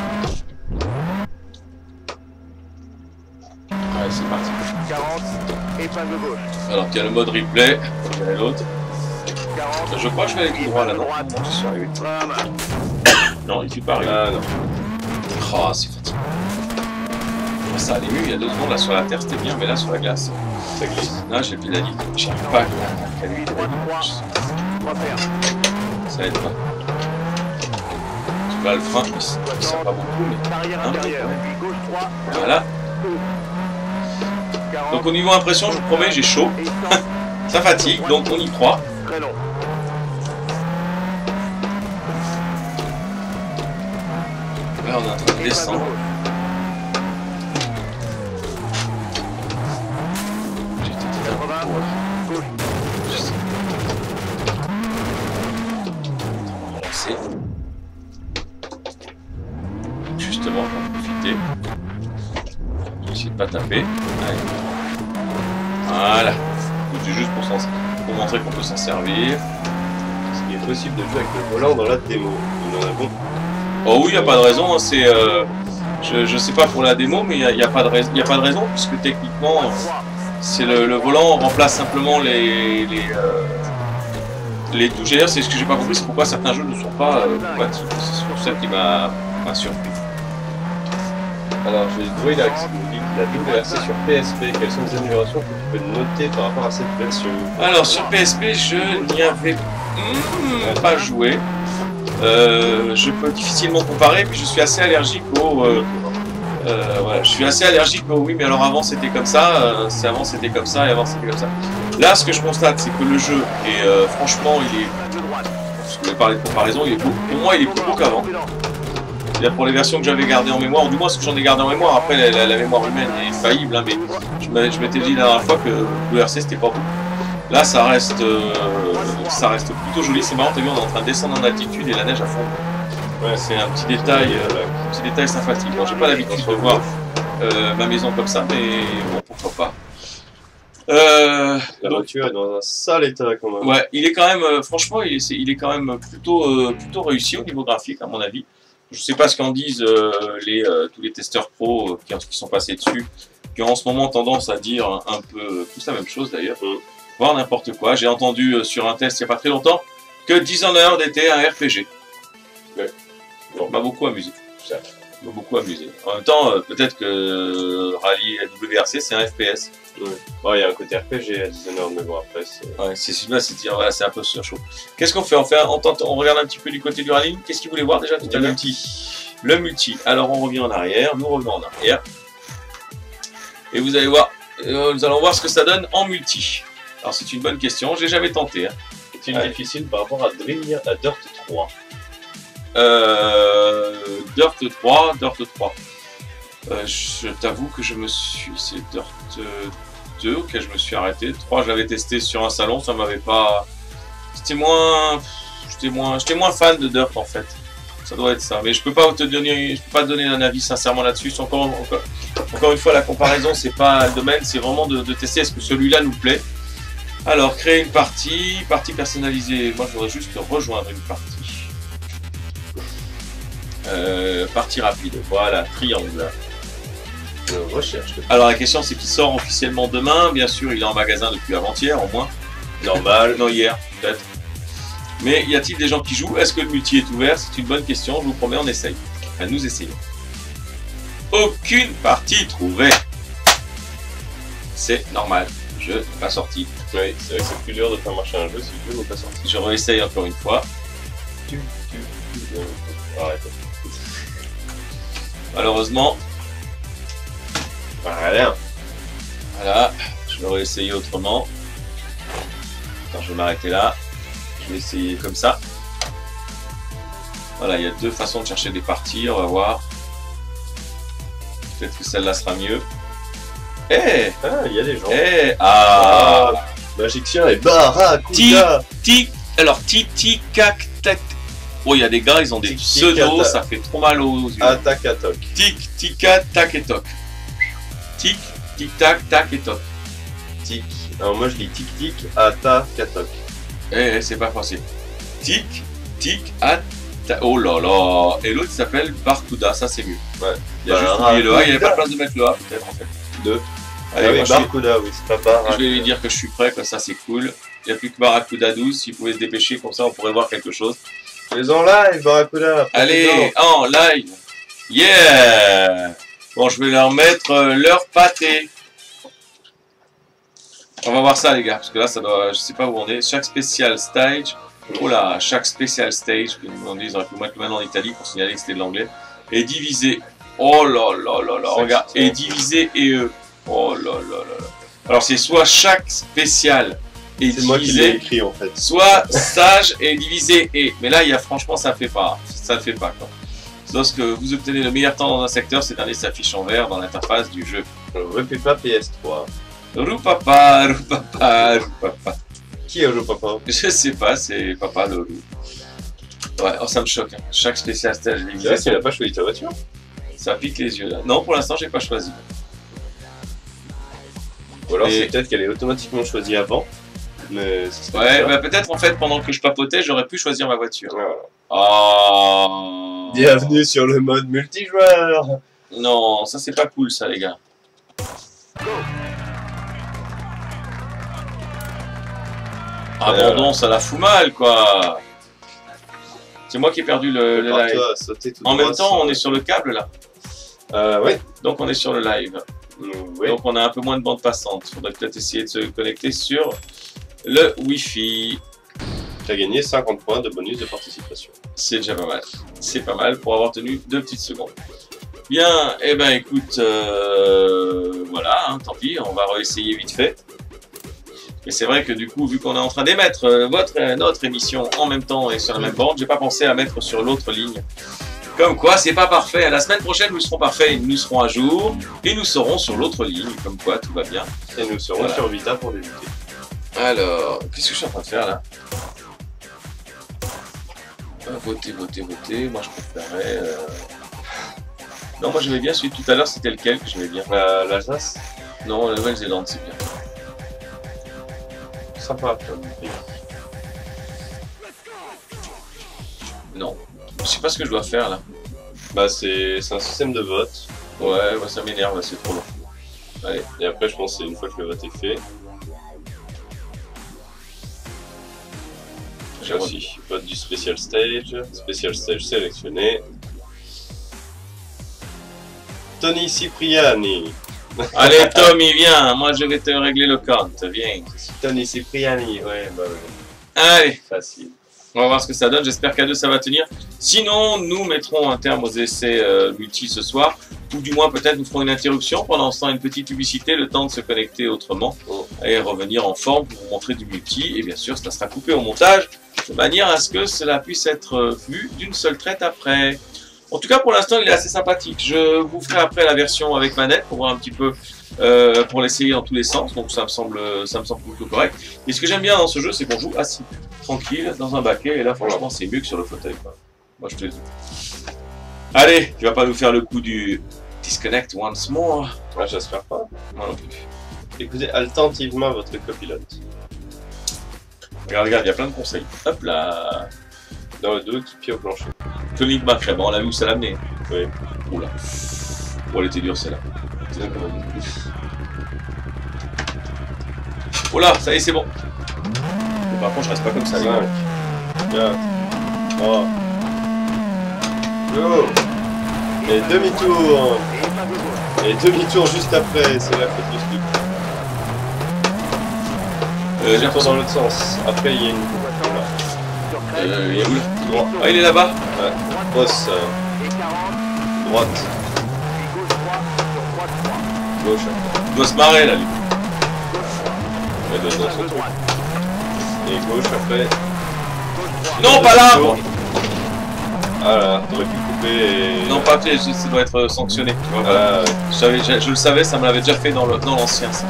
Allez, c'est parti. quarante, épingle gauche. Alors, il y a le mode replay, il y a l'autre. Je crois que je vais aller tout droit là, non? Droite. Non, je suis arrivé. Rame. Non, il fait pas arriver. Ah non. Oh, c'est fatigué. Ça allait mieux il y a deux secondes, là sur la terre c'était bien, mais là sur la glace, Ça glisse. là j'ai le pédalier. J'arrive pas à caler le pédalier. trois paires. Ça aide pas. Parce que là le frein, il s- il sert pas beaucoup, mais Arrière un peu intérieur, quand même. puis gauche trois. Voilà. quarante. Donc au niveau impression, je vous promets, j'ai chaud. Et cent, Ça fatigue, donc on y croit. très long. Là on est en train de descendre. J'ai été quatre-vingts, gauche. taper. Allez. Voilà. C'est juste pour, pour montrer qu'on peut s'en servir. Ce qui est possible de jouer avec le volant dans la démo. Il en a bon. Oh oui, il n'y a pas de raison. Hein, c'est, euh, je, je sais pas pour la démo, mais il n'y a, a, pas de rais a pas de raison, puisque techniquement, c'est le, le volant remplace simplement les, les, euh, les touches. D'ailleurs, c'est ce que j'ai pas compris, c'est pourquoi certains jeux ne sont pas euh, compatibles. C'est pour ça qui m'a surpris. Alors, j'ai trouvé là qui nous dit qu'il a double V R C sur P S P. Quelles sont les améliorations que tu peux noter par rapport à cette version? Alors, sur P S P, je n'y avais mmh, pas joué. Euh, je peux difficilement comparer, puis je suis assez allergique au... Euh, euh, voilà, je suis assez allergique au... Oui, mais alors avant c'était comme ça, euh, c'est avant c'était comme ça, et avant c'était comme ça. Là, ce que je constate, c'est que le jeu est... Euh, franchement, il est... Parce que vous avez parlé de comparaison, il est beau. Pour moi, il est plus beau qu'avant. C'est-à-dire pour les versions que j'avais gardées en mémoire, du moins ce que j'en ai gardé en mémoire, après la, la, la mémoire humaine est faillible, hein, mais je m'étais dit la dernière fois que le R C c'était pas beau. Là ça reste euh, ça reste plutôt joli, c'est marrant, t'as vu on est en train de descendre en altitude et la neige à fond. Ouais, c'est un petit détail, euh, un petit détail sympathique. Bon, j'ai pas l'habitude de voir euh, ma maison comme ça, mais bon, pourquoi pas. Euh, la voiture est dans un sale état quand même. Ouais, il est quand même, euh, franchement, il est, il est quand même plutôt, euh, plutôt réussi au niveau graphique à mon avis. Je sais pas ce qu'en disent euh, les, euh, tous les testeurs pros euh, qui, qui sont passés dessus, qui ont en ce moment tendance à dire un, un peu tous la même chose d'ailleurs, mmh. voire n'importe quoi. J'ai entendu euh, sur un test il n'y a pas très longtemps que Dishonored était un R P G. Ouais. Bon, m'a beaucoup amusé. Ça m'a beaucoup amusé. En même temps, euh, peut-être que euh, Rally W R C c'est un F P S. Ouais. Bon, il y a un côté R P G à Dishonored, mais bon après c'est... Ouais, c'est celui-là, c'est dire, voilà, c'est un peu chaud. Qu'est-ce qu'on fait? On fait, on, tente, on regarde un petit peu du côté du rallye. Qu'est-ce qu'il voulait voir déjà tout à l'heure? Le multi. Le multi. Alors on revient en arrière, nous revenons en arrière. Et vous allez voir, euh, nous allons voir ce que ça donne en multi. Alors c'est une bonne question, je l'ai jamais tenté. Hein. C'est une ouais. difficile par rapport à, Dream, à Dirt trois. Euh, Dirt trois, Dirt trois. Euh, je t'avoue que je me suis... C'est Dirt deux auquel je me suis arrêté. trois, je l'avais testé sur un salon, ça m'avait pas... J'étais moins... J'étais moins... J'étais moins fan de Dirt en fait. Ça doit être ça. Mais je peux pas te donner, je peux pas te donner un avis sincèrement là-dessus. Encore, encore, encore une fois, la comparaison, c'est pas le domaine, c'est vraiment de, de tester est-ce que celui-là nous plaît. Alors, créer une partie, partie personnalisée. Moi, je voudrais juste rejoindre une partie. Euh, partie rapide. Voilà, triangle. Recherche. Alors la question c'est qu'il sort officiellement demain, bien sûr il est en magasin depuis avant-hier au moins. Normal. Non hier peut-être. Mais y a-t-il des gens qui jouent? Est-ce que le multi est ouvert? C'est une bonne question, je vous promets on essaye. Enfin nous essayons. Aucune partie trouvée. C'est normal, le jeu n'est pas sorti. Oui, c'est vrai que c'est plus dur de faire marcher un jeu si le jeu n'est pas sorti. Je réessaye encore une fois. Tu, tu, tu, arrête. Malheureusement. Voilà. Voilà, je vais réessayer autrement. Attends, je vais m'arrêter là. Je vais essayer comme ça. Voilà, il y a deux façons de chercher des parties, on va voir. Peut-être que celle-là sera mieux. Eh hey Ah, il y a des gens. Eh hey Ah, ah Magicien et Barracuda. Tic, alors tic, tic, tac, tac. Oh, il y a des gars, ils ont des pseudos, ça fait trop mal aux yeux. Attaque à toc. Tic, tic, tac et toc. Tic, tic, tac, tac et toc. Tic. Alors moi je dis tic, tic, attaque à toc. Eh, c'est pas facile. Tic, tic, attaque. Oh là là. Et l'autre s'appelle Barracuda, ça c'est mieux. Ouais. Il y a juste oublié le A, il n'y avait pas de place de mettre le A peut-être en fait. Deux. Allez, ah oui, moi, Barracuda, oui, c'est pas Barracuda. Je vais lui dire que je suis prêt, que ça c'est cool. Il n'y a plus que Barracuda douze, s'il pouvait se dépêcher, comme ça on pourrait voir quelque chose. Les en live, Barracuda. Allez, en live. Yeah. Bon, je vais leur mettre euh, leur pâté. On va voir ça les gars, parce que là ça doit, je sais pas où on est. Chaque spécial stage, oh là, chaque spécial stage, on dit, ils auraient pu mettre maintenant en Italie pour signaler que c'était de l'anglais. Et divisé, oh là là là là, regarde, et divisé et eux, oh là là là là. Alors c'est soit chaque spécial est divisé, moi qui l'ai écrit en fait. Soit stage est divisé et, mais là il y a franchement ça ne fait pas, ça ne fait pas quoi. Lorsque vous obtenez le meilleur temps dans un secteur, cette année s'affiche en vert dans l'interface du jeu. Repapa P S trois. Roupapa, roupapa, roupapa. Qui est Roupapa? Je sais pas, c'est papa le loup. Ouais, oh, ça me choque. Hein. Chaque spécial stage divisé. Tu n'as pas choisi ta voiture? Ça pique les yeux là. Non, pour l'instant, j'ai pas choisi. Ou alors Et- c'est peut-être qu'elle est automatiquement choisie avant. Mais c'est Ouais, bah peut-être en fait pendant que je papotais, j'aurais pu choisir ma voiture. Voilà. Oh. Bienvenue sur le mode multijoueur. Non, ça c'est pas cool ça les gars. Abandon, ça la fout mal quoi. C'est moi qui ai perdu le, le live. Prépare-toi à sauter tout En droit même temps, sans- on est sur le câble là. Euh, ouais. Donc on est sur le live. Ouais. Donc on a un peu moins de bande passante. Faudrait peut-être essayer de se connecter sur le Wi-Fi. Tu as gagné cinquante points de bonus de participation. C'est déjà pas mal. C'est pas mal pour avoir tenu deux petites secondes. Bien, et eh ben écoute, euh, voilà, hein, tant pis, on va réessayer vite fait. Mais c'est vrai que du coup, vu qu'on est en train d'émettre euh, votre et notre émission en même temps et sur la même bande, j'ai pas pensé à mettre sur l'autre ligne. Comme quoi, c'est pas parfait. La semaine prochaine, nous serons parfaits, nous serons à jour et nous serons sur l'autre ligne. Comme quoi, tout va bien. Et nous serons Voilà. sur Vita pour débuter. Alors, qu'est-ce que je suis en train de faire là? Euh, Voter, voter, voter. Moi, je préférerais. Euh... Non, moi, j'aimais bien celui de tout à l'heure. C'était lequel que j'aimais bien? La- L'Alsace, Non, la Nouvelle-Zélande, c'est bien. sympa comme pays. Non, je sais pas ce que je dois faire là. Bah, c'est c'est un système de vote. Ouais, moi, ça m'énerve, là, c'est trop long. Allez, Et après, je pense que c'est une fois que le vote est fait. J'ai aussi vote du Special Stage. Special Stage sélectionné. Tony Cipriani. Allez, Tom, il vient. Moi, je vais te régler le compte. Viens. Tony Cipriani, ouais, bah ouais. Allez, Facile. on va voir ce que ça donne. J'espère qu'à deux, ça va tenir. Sinon, nous mettrons un terme aux essais euh, multi ce soir. Ou du moins, peut-être, nous ferons une interruption. Pendant ce temps, une petite publicité, le temps de se connecter autrement. Et revenir en forme pour vous montrer du multi. Et bien sûr, ça sera coupé au montage. De manière à ce que cela puisse être euh, vu d'une seule traite après. En tout cas, pour l'instant, il est assez sympathique. Je vous ferai après la version avec manette pour voir un petit peu, euh, pour l'essayer dans tous les sens. Donc ça me semble, ça me semble plutôt correct. Et ce que j'aime bien dans ce jeu, c'est qu'on joue assis, tranquille, dans un baquet. Et là, franchement, c'est mieux que sur le fauteuil, quoi. Moi, je te le dis. Allez, tu vas pas nous faire le coup du disconnect once more. Ah, j'espère pas. Moi non plus. Écoutez attentivement votre copilote. Regarde, regarde, il y a plein de conseils. Hop là. Dans le dos, qui pied au plancher. Tony McRae, bon, on a vu où ça l'a amené. Oui. Oula. Oh, elle était dure celle-là. Oh là, ça y est, c'est bon. Mais par contre, je reste pas comme ça. les gars. cinq, quatre, trois, go. Et demi-tour. Et demi-tour juste après, c'est la faute de ce truc. Euh, j'ai J'ai l'impression. dans l'autre sens. Après, il y a une. Voilà. Euh, il est où là Droit. Ah, il est là-bas. Ouais. Bosse. euh, droite. Gauche. Il doit se marrer là, lui. Elle doit être dans son truc. Et gauche après. Non, pas là. Tour. Ah là, t'aurais pu couper et. Non, pas pied, ça doit être sanctionné. Tu vois, voilà. Voilà. je, savais- je, je le savais, ça me l'avait déjà fait dans le- dans l'ancien. ça.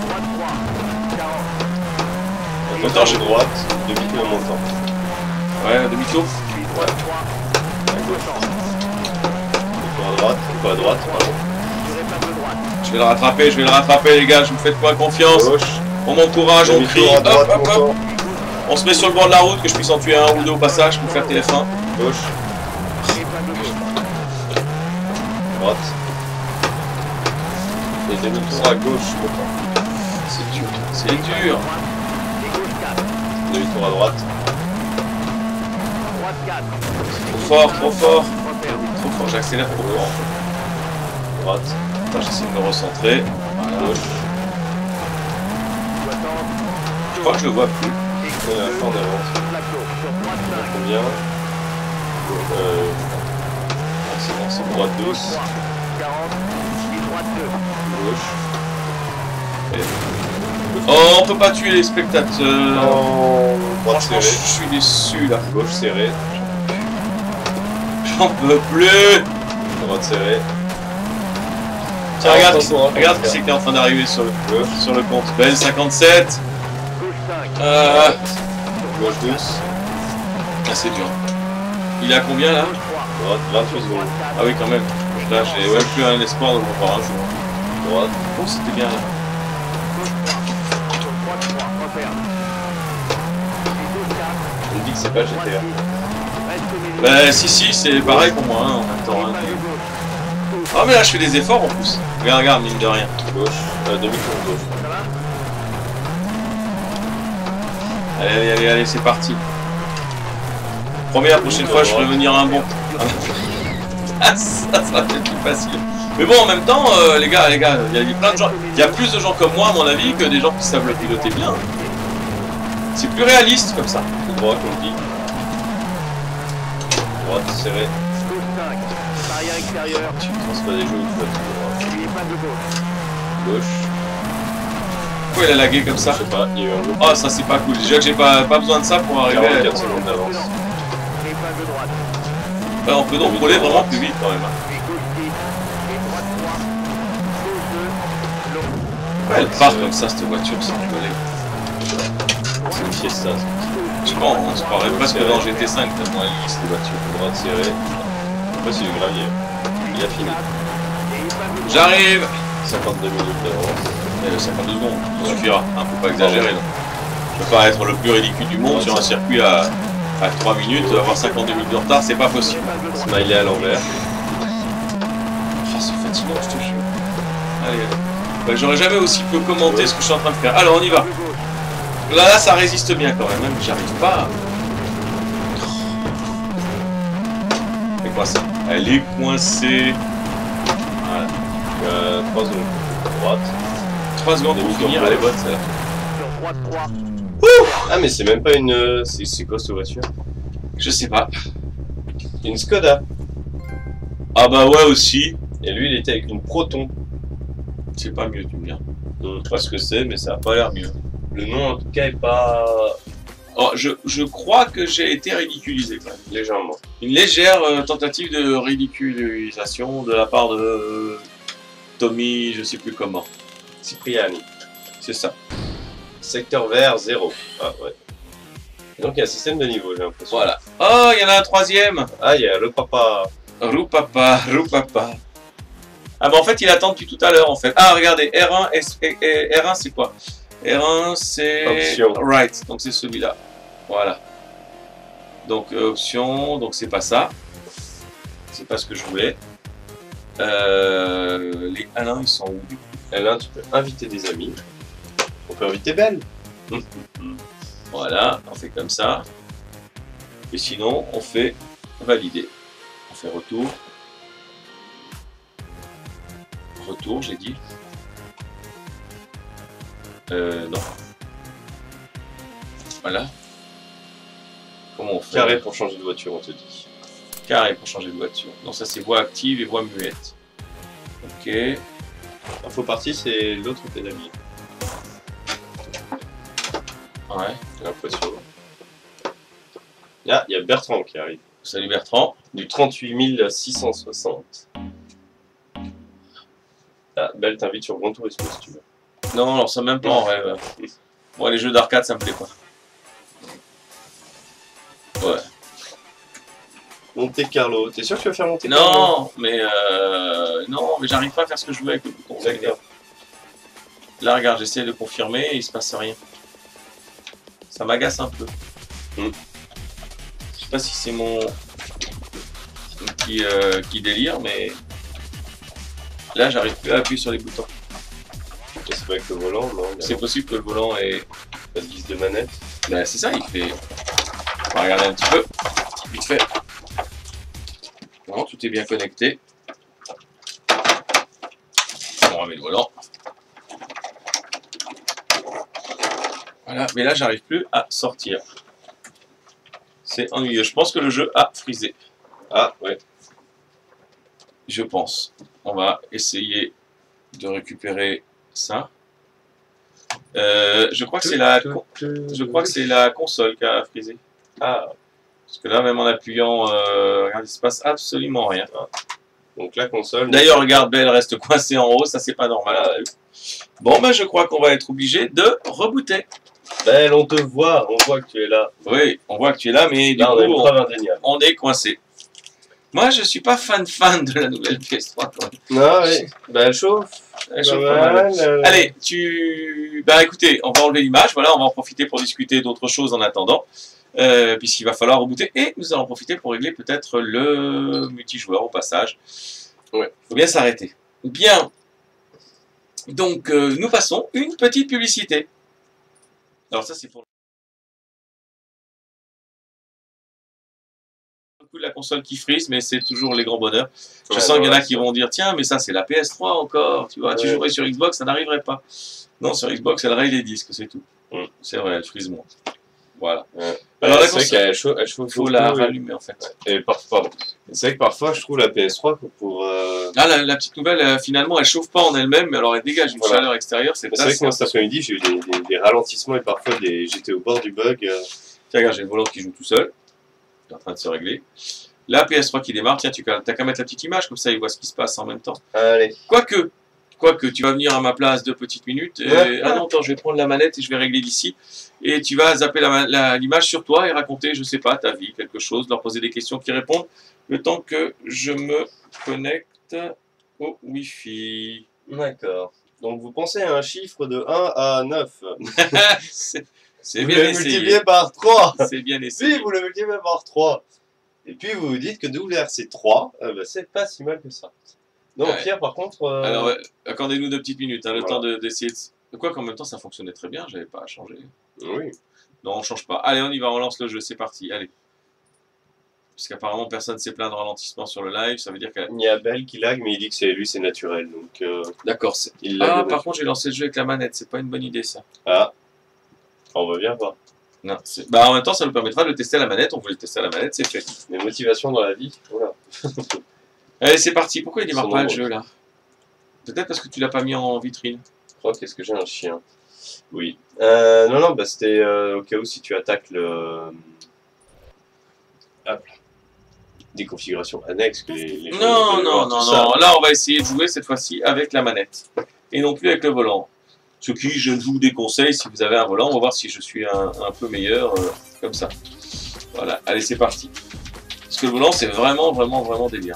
Montant j'ai droite, demi-tour montant. Ouais, demi-tour. Ouais. À gauche. Demi-tour à droite, pas à droite, pardon. Je vais le rattraper, je vais le rattraper, les gars. Je vous faites pas confiance. Gauche. On m'encourage, on crie. Demi-tour à Hop, droite, hop, hop. montant. On se met sur le bord de la route, que je puisse en tuer un ou deux au passage pour faire T F un. Gauche. Droite. Et demi-tour à gauche, montant. C'est dur, c'est dur. Demi-tour à droite. Trop fort, trop fort. Trop fort, j'accélère trop fort. Droite. Attends, j'essaie de me recentrer. Voilà. Gauche. Je crois que je le vois plus. Et à la fin on avance. Combien euh, C'est bon, c'est bon. Droite douce. Gauche. Oh, on peut pas tuer les spectateurs. Oh, droite Franchement, je serrée. suis déçu là. Gauche serrée. J'en peux plus. Droite serrée. Tiens, Ah, regarde, attention, hein, regarde faut qui c'est qui est en train d'arriver sur le, Gauche. sur le compte. Belle cinquante-sept. Euh, Gauche douce. ah, c'est dur. Il est à combien là? Droite vingt-huit secondes. Ah oui, quand même. Là, j'ai même plus un espoir de le voir un jour. Droite. Oh, c'était bien là. me dit que c'est pas G T A. Bah si si, c'est pareil pour moi hein, en même temps. Hein. Oh mais là je fais des efforts en plus. Regarde, regarde, mine de rien. Gauche, euh, demi-tour gauche. Allez, allez, allez, allez, c'est parti. Promis, la prochaine fois, je ferai venir un bon. Ah, ça, ça va être plus facile. Mais bon, en même temps, euh, les gars, les gars, il y a plein de gens. Il y a plus de gens comme moi, à mon avis, que des gens qui savent le piloter bien. C'est plus réaliste comme ça. Tout droit, comme dit. Droite serrée. Arrière extérieur. Tu ne penses pas des jeux où tu vas tout droit. Et pas de gauche. Gauche. Pourquoi il a lagué comme ça? Je sais pas, il y a eu un groupe. Oh, ça c'est pas cool. Déjà que j'ai pas, pas besoin de ça pour arriver à... quarante-quatre secondes d'avance. Et pas de droite. Ouais, on peut donc rouler vraiment plus vite quand même. Hein. Et gauche six. Et droite trois. Gauche deux. Long. Ouais, elle part comme ça, cette voiture, sans rigoler. C'est une fiesta. Je sais pas, on se croirait presque dans G T cinq tellement elle lisse les voitures. Droite serrée. Après, c'est du gravier. Il a fini. J'arrive. cinquante-deux minutes d'avance. Euh, cinquante-deux secondes, ça suffira, hein, faut pas exagérer. Donc. Je peux pas être le plus ridicule du monde sur un circuit à, à trois minutes, avoir cinquante-deux minutes de retard, c'est pas possible. Smiley à l'envers. Oh, c'est fatigant, je te jure. Allez, allez. Bah, j'aurais jamais aussi peu commenté ce que je suis en train de faire. Alors, on y va. Là, là, ça résiste bien quand même, même j'arrive pas. Elle est coincée. Elle est coincée. Voilà. Euh, trois secondes. Droite. trois secondes pour finir, elle est bonne celle-là. Sur droite trois. Ah, mais c'est même pas une. C'est quoi cette voiture? Je sais pas. Une Skoda. Ah bah ouais aussi. Et lui, il était avec une Proton. C'est pas mieux, tu me dis. Je sais pas ce que c'est, mais ça a pas l'air mieux. Le nom, en tout cas, est pas. Oh, je, je crois que j'ai été ridiculisé quand même. Légèrement. Une légère euh, tentative de ridiculisation de la part de euh, Tommy, je sais plus comment. Cipriani. C'est ça. Secteur vert, zéro. Ah, ouais. Et donc, il y a un système de niveau, j'ai l'impression. Voilà. Oh, il y en a un troisième. Ah, il y a le papa. Roupapa, roupapa. Ah bah en fait il attend depuis tout à l'heure en fait. Ah regardez, R un, S- R un c'est quoi? R un c'est Option. right, donc c'est celui-là. Voilà. Donc euh, option, donc c'est pas ça. C'est pas ce que je voulais. Euh, les L un ils sont où? Et là, tu peux inviter des amis. On peut inviter Ben. Voilà, on fait comme ça. Et sinon on fait valider. On fait retour. Retour, j'ai dit. Euh, non. Voilà. Comment on fait? Carré pour changer de voiture, on te dit. Carré pour changer de voiture. Donc ça c'est voie active et voie muette. Ok. Info partie, c'est l'autre pédalier. Ouais. J'ai l'impression. Là, il y a Bertrand qui arrive. Salut Bertrand. Du trente-huit mille six cent soixante. Ah, Belle t'invite sur Grand Tourisme si tu veux. Non, non, ça même pas en rêve. Moi les jeux d'arcade ça me plaît pas. Ouais. Monte Carlo. T'es sûr que tu vas faire Monte Carlo? Non, mais euh, non, mais j'arrive pas à faire ce que je veux avec le bouton. D'accord. Là regarde, j'essaie de confirmer et il se passe rien. Ça m'agace un peu. Mm. Je sais pas si c'est mon qui, euh, qui délire, mais là j'arrive plus à appuyer sur les boutons. Et c'est pas avec le volant, non? C'est possible que le volant est... La guise de manette. Ben c'est ça, il fait... On va regarder un petit peu, vite fait. Non, tout est bien connecté. On remet le volant. Voilà, mais là j'arrive plus à sortir. C'est ennuyeux. Je pense que le jeu a frisé. Ah, ouais. Je pense. On va essayer de récupérer ça. Euh, je crois que c'est la, con- je crois que c'est la console qui a frisé. Ah, Parce que là, même en appuyant, euh, regarde, il se passe absolument rien. donc la console. D'ailleurs, regarde, Belle reste coincée en haut, ça c'est pas normal. Ah, Bon, ben je crois qu'on va être obligé de rebooter. Belle, on te voit, on voit que tu es là. Oui, on voit que tu es là, mais du Là, on a une coup, preuve on, indéniable. on est coincé. Moi, je suis pas fan fan de la nouvelle P S trois. Quand même. Non, oui. Bah, elle chauffe. Elle chauffe pas mal. Euh... Allez, tu... Bah écoutez, on va enlever l'image, voilà, on va en profiter pour discuter d'autres choses en attendant, euh, puisqu'il va falloir rebooter, et nous allons profiter pour régler peut-être le multijoueur au passage. Ouais, faut bien s'arrêter. Bien. Donc, euh, nous passons une petite publicité. Alors ça, c'est pour... de la console qui frise, mais c'est toujours les grands bonheurs. Je ouais, sens qu'il y en a qui vont dire tiens, mais ça c'est la P S trois encore, tu vois, ouais. Tu jouerais sur Xbox, ça n'arriverait pas. Non, sur Xbox, elle raye les disques, c'est tout. Mm. C'est vrai, elle frise moins. Voilà. Ouais. Alors la console, elle chauffe, elle chauffe. Il faut la rallumer en fait. Et parfois, c'est vrai que parfois je trouve la P S trois pour. Euh... Ah, la, la petite nouvelle, euh, finalement, elle chauffe pas en elle-même, mais alors elle dégage une voilà. chaleur extérieure. C'est vrai que moi cet après-midi, j'ai eu des, des, des ralentissements et parfois des... j'étais au bord du bug. Euh... Tiens, regarde, j'ai le volant qui joue tout seul. En train de se régler. La P S trois qui démarre, tiens, tu n'as qu'à mettre la petite image, comme ça il voit ce qui se passe en même temps. Allez. Quoique, quoique, tu vas venir à ma place deux petites minutes. Et... Ouais. Ah non, attends, je vais prendre la manette et je vais régler d'ici. Et tu vas zapper l'image sur toi et raconter, je sais pas, ta vie, quelque chose, leur poser des questions qui répondent, le temps que je me connecte au Wi-Fi. D'accord. Donc vous pensez à un chiffre de un à neuf. C'est vous bien le essayé. multipliez par trois. C'est bien essayé. Oui, vous le multipliez par trois. Et puis vous vous dites que W R C trois, euh, bah, c'est pas si mal que ça. Non, ouais. Pierre, par contre... Euh... Alors, ouais, accordez-nous deux petites minutes, hein, le voilà. temps d'essayer de... de... Quoi qu'en même temps, ça fonctionnait très bien, j'avais pas à changer. Oui. Non, on change pas. Allez, on y va, on lance le jeu, c'est parti, allez. Parce qu'apparemment, personne ne s'est plaint de ralentissement sur le live, ça veut dire qu'il y a Belle qui lag, mais il dit que c'est lui, c'est naturel, donc... Euh... D'accord, il lag. Ah, par contre, j'ai lancé le jeu avec la manette, c'est pas une bonne idée, ça. Ah. On va bien voir. Non, bah en même temps, ça nous permettra de le tester à la manette. On voulait le tester à la manette, c'est fait. Les motivations dans la vie, voilà. Allez, c'est parti. Pourquoi il démarre pas le jeu là? Peut-être parce que tu l'as pas mis en vitrine. Je crois qu'est-ce que j'ai un chien. Oui. Euh, non, non, bah c'était euh, au cas où si tu attaques le. Hop. Des configurations annexes que les. les non, non, non, non. Là, on va essayer de jouer cette fois-ci avec la manette et non plus avec le volant. Ce qui, je vous déconseille, si vous avez un volant, on va voir si je suis un, un peu meilleur, euh, comme ça. Voilà, allez, c'est parti. Parce que le volant, c'est vraiment, vraiment, vraiment délire.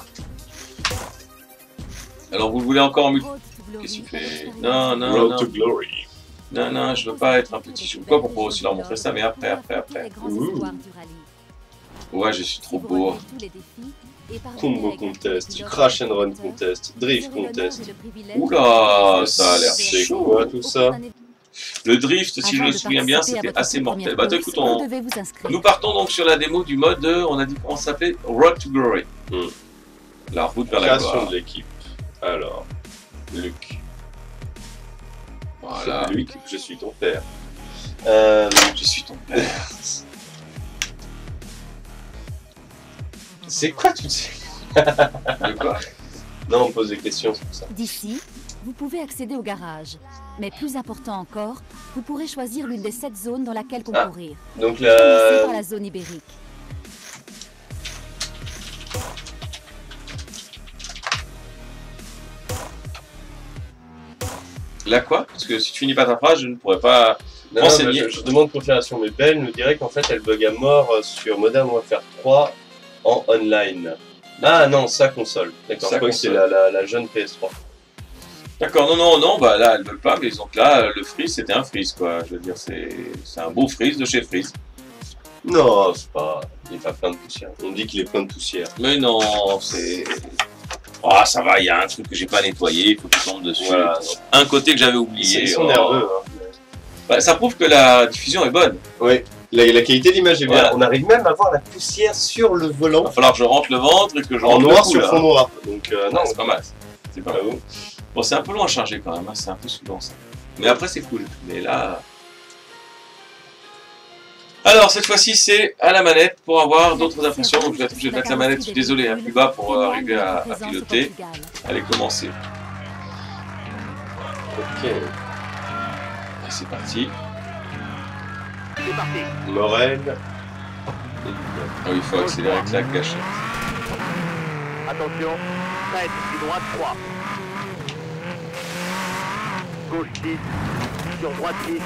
Alors, vous le voulez encore en multi... Qu'est-ce que tu fais? Non, non, Road non. to Glory. Non, non, je veux pas être un petit chou. Quoi, pour pouvoir aussi leur montrer ça, mais après, après, après. Ouh. Ouais, je suis trop beau. Combo contest, crash and run contest, drift contest. Oula, ça a l'air c'est quoi tout ça? Le drift, si je me souviens bien, c'était assez mortel. Bah écoute, on... nous partons donc sur la démo du mode, on a dit comment ça s'appelait, Road to Glory. Hmm. La route vers la gloire. Création de l'équipe. Alors, Luc. Voilà. Luc, je suis ton père. Euh, je suis ton père. C'est quoi tout ça? De quoi? Non, on pose des questions, c'est pour ça. D'ici, vous pouvez accéder au garage. Mais plus important encore, vous pourrez choisir l'une des sept zones dans laquelle concourir. Ah, donc la... par la zone ibérique. Là quoi? Parce que si tu finis pas ta phrase, je ne pourrais pas non, renseigner. Non, je, je demande confirmation, mais Belle nous dirait qu'en fait elle bug à mort sur Modern Warfare trois en online. Ah non, sa console. D'accord, je crois que c'est la, la, la jeune P S trois. D'accord, non, non, non, bah là, elle ne veut pas, mais donc là, le freeze, c'était un freeze, quoi. Je veux dire, c'est un beau freeze de chez Freeze. Non, c'est pas... Il est pas plein de poussière. On dit qu'il est plein de poussière. Mais non, c'est... Oh, ça va, il y a un truc que j'ai pas nettoyé, il faut que je tombe dessus. Voilà, un côté que j'avais oublié. Ils sont oh. nerveux, hein. Bah, ça prouve que la diffusion est bonne. Oui. La, la qualité de l'image est bien. Voilà. On arrive même à voir la poussière sur le volant. Il va falloir que je rentre le ventre et que je rentre en noir le cou, sur là. fond noir. Donc euh, non, c'est pas mal. C'est pas mal. Bon, c'est un peu loin à charger quand même, hein. C'est un peu souvent ça. Mais après c'est cool. Mais là. Alors cette fois-ci c'est à la manette pour avoir d'autres impressions. Donc je vais être obligé de mettre la manette, je suis désolé, hein, plus bas pour euh, arriver à, à piloter. Allez, commencer. Ok. C'est parti. C'est parti. Morel. Oh, il faut accélérer avec la gâchette. Attention, tête et droite trois. Gauche six, sur droite six.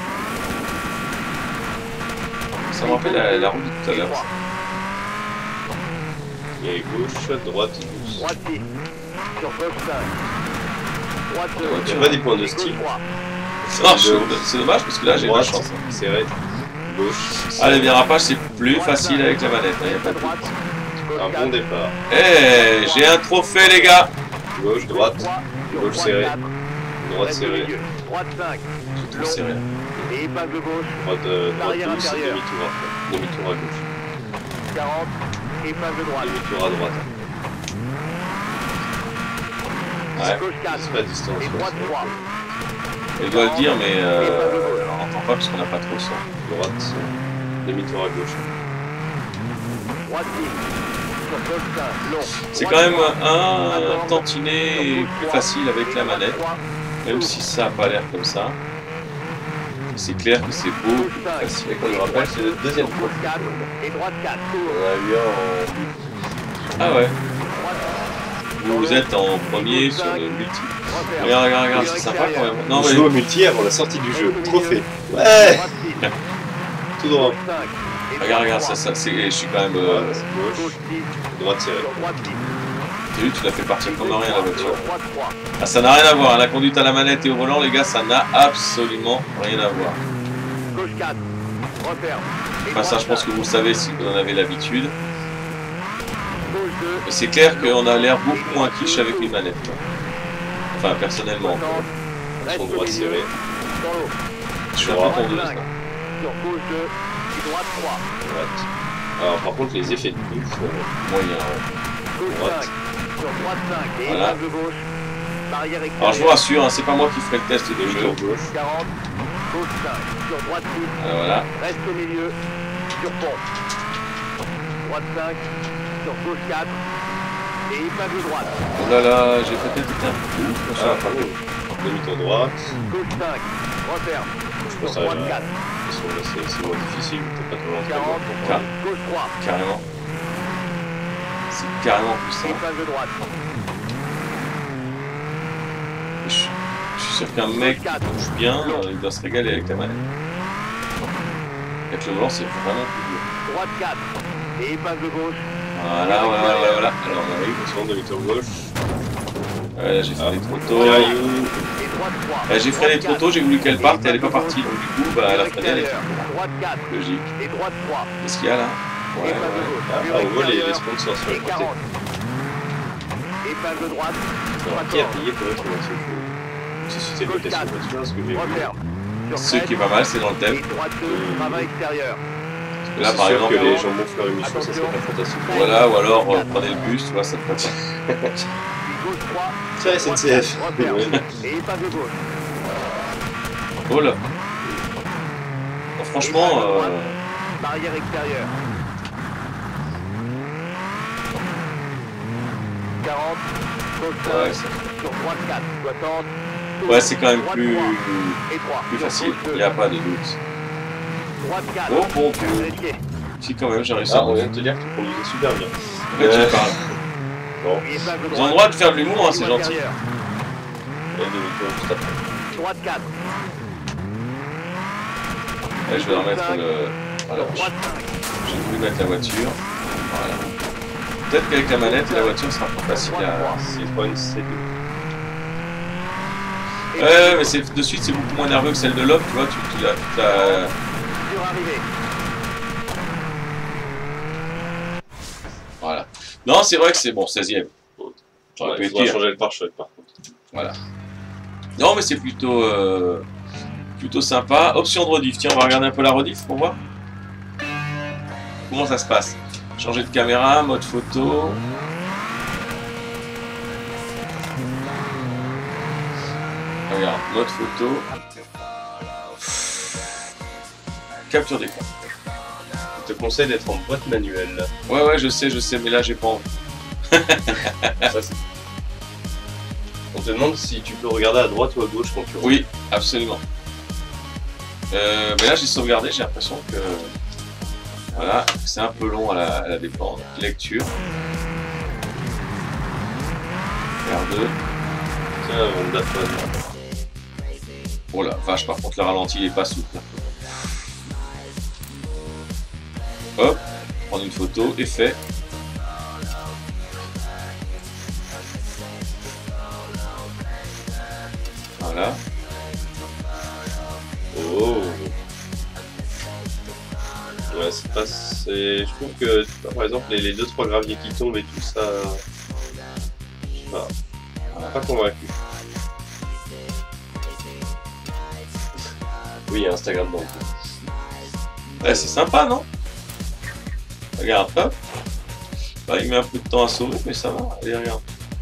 Ça me rappelle la, la route de tout à l'heure. Et gauche, droite, douze. Droite six. Sur gauche cinq. Droite deux. Ouais, tu as pas des points de style. Ah, c'est dommage parce que là j'ai de la chance. Serré. Gauche. Ah, les dérapages c'est plus facile avec la manette, il n'y a pas de doute. Un bon départ. Eh, j'ai un trophée les gars. Gauche, droite. Gauche serrée. Droite serrée. Droite cinq. Tout serré. Et épingle gauche. Droite, euh, droite Barrière douze, intérieure. demi-tour après. Demi-tour à gauche. quarante. Épingle droite. Demi-tour à droite. Ouais, Gauche quatre. C'est pas distance. Et ouais, droite c'est trois. elle doit le dire mais euh, on n'entend pas parce qu'on n'a pas trop le son. Droite. Demi-tour à gauche. Droite six. Sur gauche cinq. Long. C'est quand même un tantinet plus facile avec la manette, même si ça n'a pas l'air comme ça. C'est clair que c'est beau, plus facile. Et qu'on le rappelle, c'est le deuxième tour. Gauche quatre. Et droite quatre. On a eu un en... Ah ouais. Vous êtes en premier sur le multi. Regarde, regarde, regarde, c'est sympa quand même. Non, On mais joue au multi avant la sortie du jeu. Trophée. Ouais. Tout droit. regarde, regarde, ça, ça, c'est, je suis quand même. Euh, Gauche. Droite serrée. T'as vu, tu l'as fait partir comme rien la voiture. Ah, ça n'a rien à voir. La conduite à la manette et au volant, les gars, ça n'a absolument rien à voir. Gauche quatre. Referme. Enfin, ça, je pense que vous le savez si vous en avez l'habitude. Mais c'est clair qu'on a l'air beaucoup moins quiche avec les manettes. Quoi. Enfin, personnellement. Son droite serrée. Je suis en tondeuse. Sur gauche deux. Et droite trois. Droite. Alors, par contre, les effets de bouffe. Euh, Moyen. Gauche droite. cinq. Sur droite cinq. Et Voilà. épingle gauche. Barrière extérieure. Alors, je vous rassure, hein, c'est pas moi qui ferai le test de jeu. demi-tour gauche. quarante. Gauche cinq. Sur droite six. Alors, voilà. Reste au milieu. Sur pont. Droite cinq. Sur gauche quatre. Et épingle droite. Oh là là, j'ai peut-être été un peu ouf pour ça. Ah, pardon. Demi-tour droite. Gauche cinq. Referme. Je Sur pense à droite la... quatre. C'est c'est moins difficile, t'as pas trop quarante. l'entraînement. Car- Gauche trois. Carrément. C'est carrément plus simple. Épingle droite. Je, je suis sûr qu'un mec qui bouge bien, euh, il doit se régaler avec la manette. Avec le volant, c'est vraiment plus dur. Droite quatre. Et épingle gauche. Voilà, voilà, voilà, voilà. Alors, on arrive. Attention, demi-tour gauche. Ouais, là, j'ai fait Ah. des trop tôt. Caillou. Et droite trois. Ouais, j'ai freiné trop tôt, j'ai voulu qu'elle parte et elle est pas partie. Donc, du coup, bah, elle a freiné, elle est Droite quatre. logique. Et droite trois. Qu'est-ce qu'il y a là? Ouais, Épingle ouais. gauche. Ah, Mur on voit les, les extérieur. sponsors sur le Et côté. quarante. Épingle droite. Alors, qui a payé pour être dans ce jeu? Société de Gauche location quatre. voiture, ce que j'ai vu. Referme. Sur Ce qui est pas mal, c'est dans le Et thème. droite deux. Travail extérieur. Là, C'est par sûr exemple, que les euh, jambons fleurs émission, ça serait pas fantastique. Voilà, ou alors euh, prenez le bus, tu vois, ça te fait pas. Puis gauche trois. Tiens, S N C F. Referme. Ouais. Et épingle gauche. Oh là. Bon, franchement, euh, Barrière extérieure. quarante. Gauche ouais, cinq. c'est- Sur droite quatre. soixante. ouais, c'est quand même Droite plus, trois. Et trois. plus Sur facile, gauche deux. il n'y a pas de doute. Droite quatre. Oh bon Dieu, Vérifiez. si quand même j'ai réussi Ah, à on vient de te dire que tu conduisais super bien. En fait, je parle. Bon, Et épingle Ils ont droite. le droit de faire de l'humour, hein, c'est Roue gentil. intérieure. et demi-tour juste après. Droite quatre. Ouais, je vais remettre le... Voilà, Sur droite cinq. j'ai voulu mettre la voiture. Voilà. Peut-être qu'avec la manette, la voiture sera plus facile à... six point sept. Ouais, mais c'est, de suite, c'est beaucoup moins nerveux que celle de l'homme, tu vois, tu, tu l'as... tu l'as- Surarrivée. Voilà. Non, c'est vrai que c'est bon, seizième. J'aurais Ouais, pu il être faudra pire. changer le pare-choc par contre. Voilà. Non, mais c'est plutôt, euh, plutôt sympa. Option de rediff. Tiens, on va regarder un peu la rediff pour voir. Comment ça se passe? Changer de caméra, mode photo. Regarde, mode photo. Capture d'écran. Je te conseille d'être en boîte manuelle. Ouais, ouais, je sais, je sais, mais là, j'ai pas envie. Ça, c'est- On te demande si tu peux regarder à droite ou à gauche quand tu roules. Oui, absolument. Euh, mais là, j'ai sauvegardé, j'ai l'impression que... Voilà, c'est un peu long à la, à la dépendre. Lecture. R deux. Tiens, on date pas. Oh la vache, par contre, le ralenti, il est pas souple. Hop, prendre une photo, effet. Ouais, c'est pas. Je trouve que, par exemple, les, les deux trois graviers qui tombent et tout ça. Je sais pas. Pas convaincu. Oui, il y a Instagram donc. Ouais, c'est sympa, non? Regarde, hop. Bah, il met un peu de temps à sauver, mais ça va. Allez, regarde.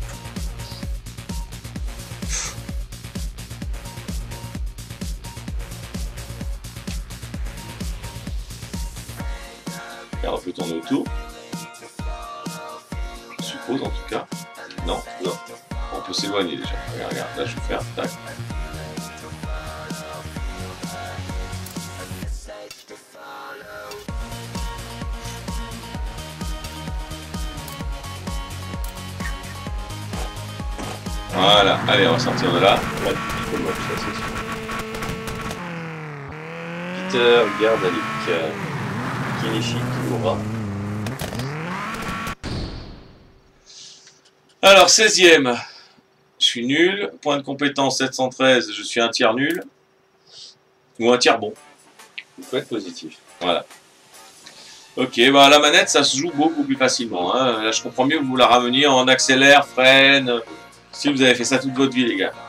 Regarde, on peut tourner autour. Je suppose, en tout cas. Non, non. On peut s'éloigner déjà. Regarde, regarde. Là, je vais faire. Tac. Voilà, allez, on va sortir de là. Ouais, Peter Gardalik, Kinishi Kimura. Alors, seizième, je suis nul. Point de compétence sept cent treize, je suis un tiers nul. Ou un tiers bon. Il faut être positif. Voilà. Ok, bah la manette, ça se joue beaucoup plus facilement. Hein. Là, je comprends mieux que vous la rameniez en accélère, freine. Si vous avez fait ça toute votre vie, les gars.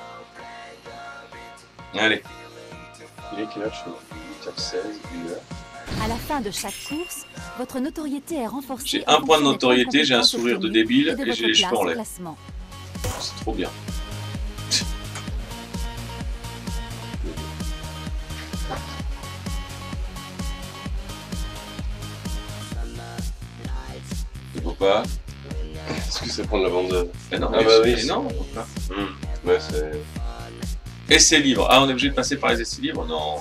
Allez. Il est quelle heure? huit heures seize, une heure. À la fin de chaque course, votre notoriété est renforcée. J'ai un point de notoriété, j'ai un sourire de débile et, et j'ai les cheveux en l'air. C'est trop bien. Pourquoi? Est-ce que c'est prendre la bande de... Mais non, ah mais bah oui, mais non. Mmh. Ouais, c'est... Essai libre. Ah, on est obligé de passer par les essais libres? Non.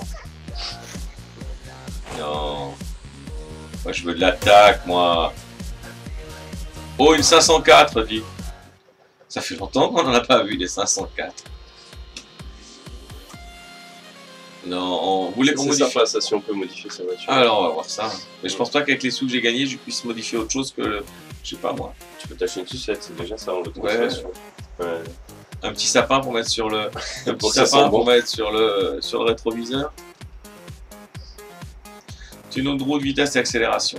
Non. Moi, je veux de l'attaque, moi. Oh, une cinq cent quatre, dit. Ça fait longtemps qu'on n'en a pas vu, les cinq cent quatre. Non, on voulait qu'on modifie. Sympa, ça, si on peut modifier sa voiture. Ah, alors, on va voir ça. Mais je pense pas qu'avec les sous que j'ai gagnés, je puisse modifier autre chose que le... Je sais pas, moi. Tu peux t'acheter une sucette, c'est déjà ça, on le trouve. Ouais. Ouais. Un petit sapin pour mettre sur le... Un petit Pour ça sapin sent pour bon. mettre sur le... sur le rétroviseur. Une autre roue de vitesse et accélération.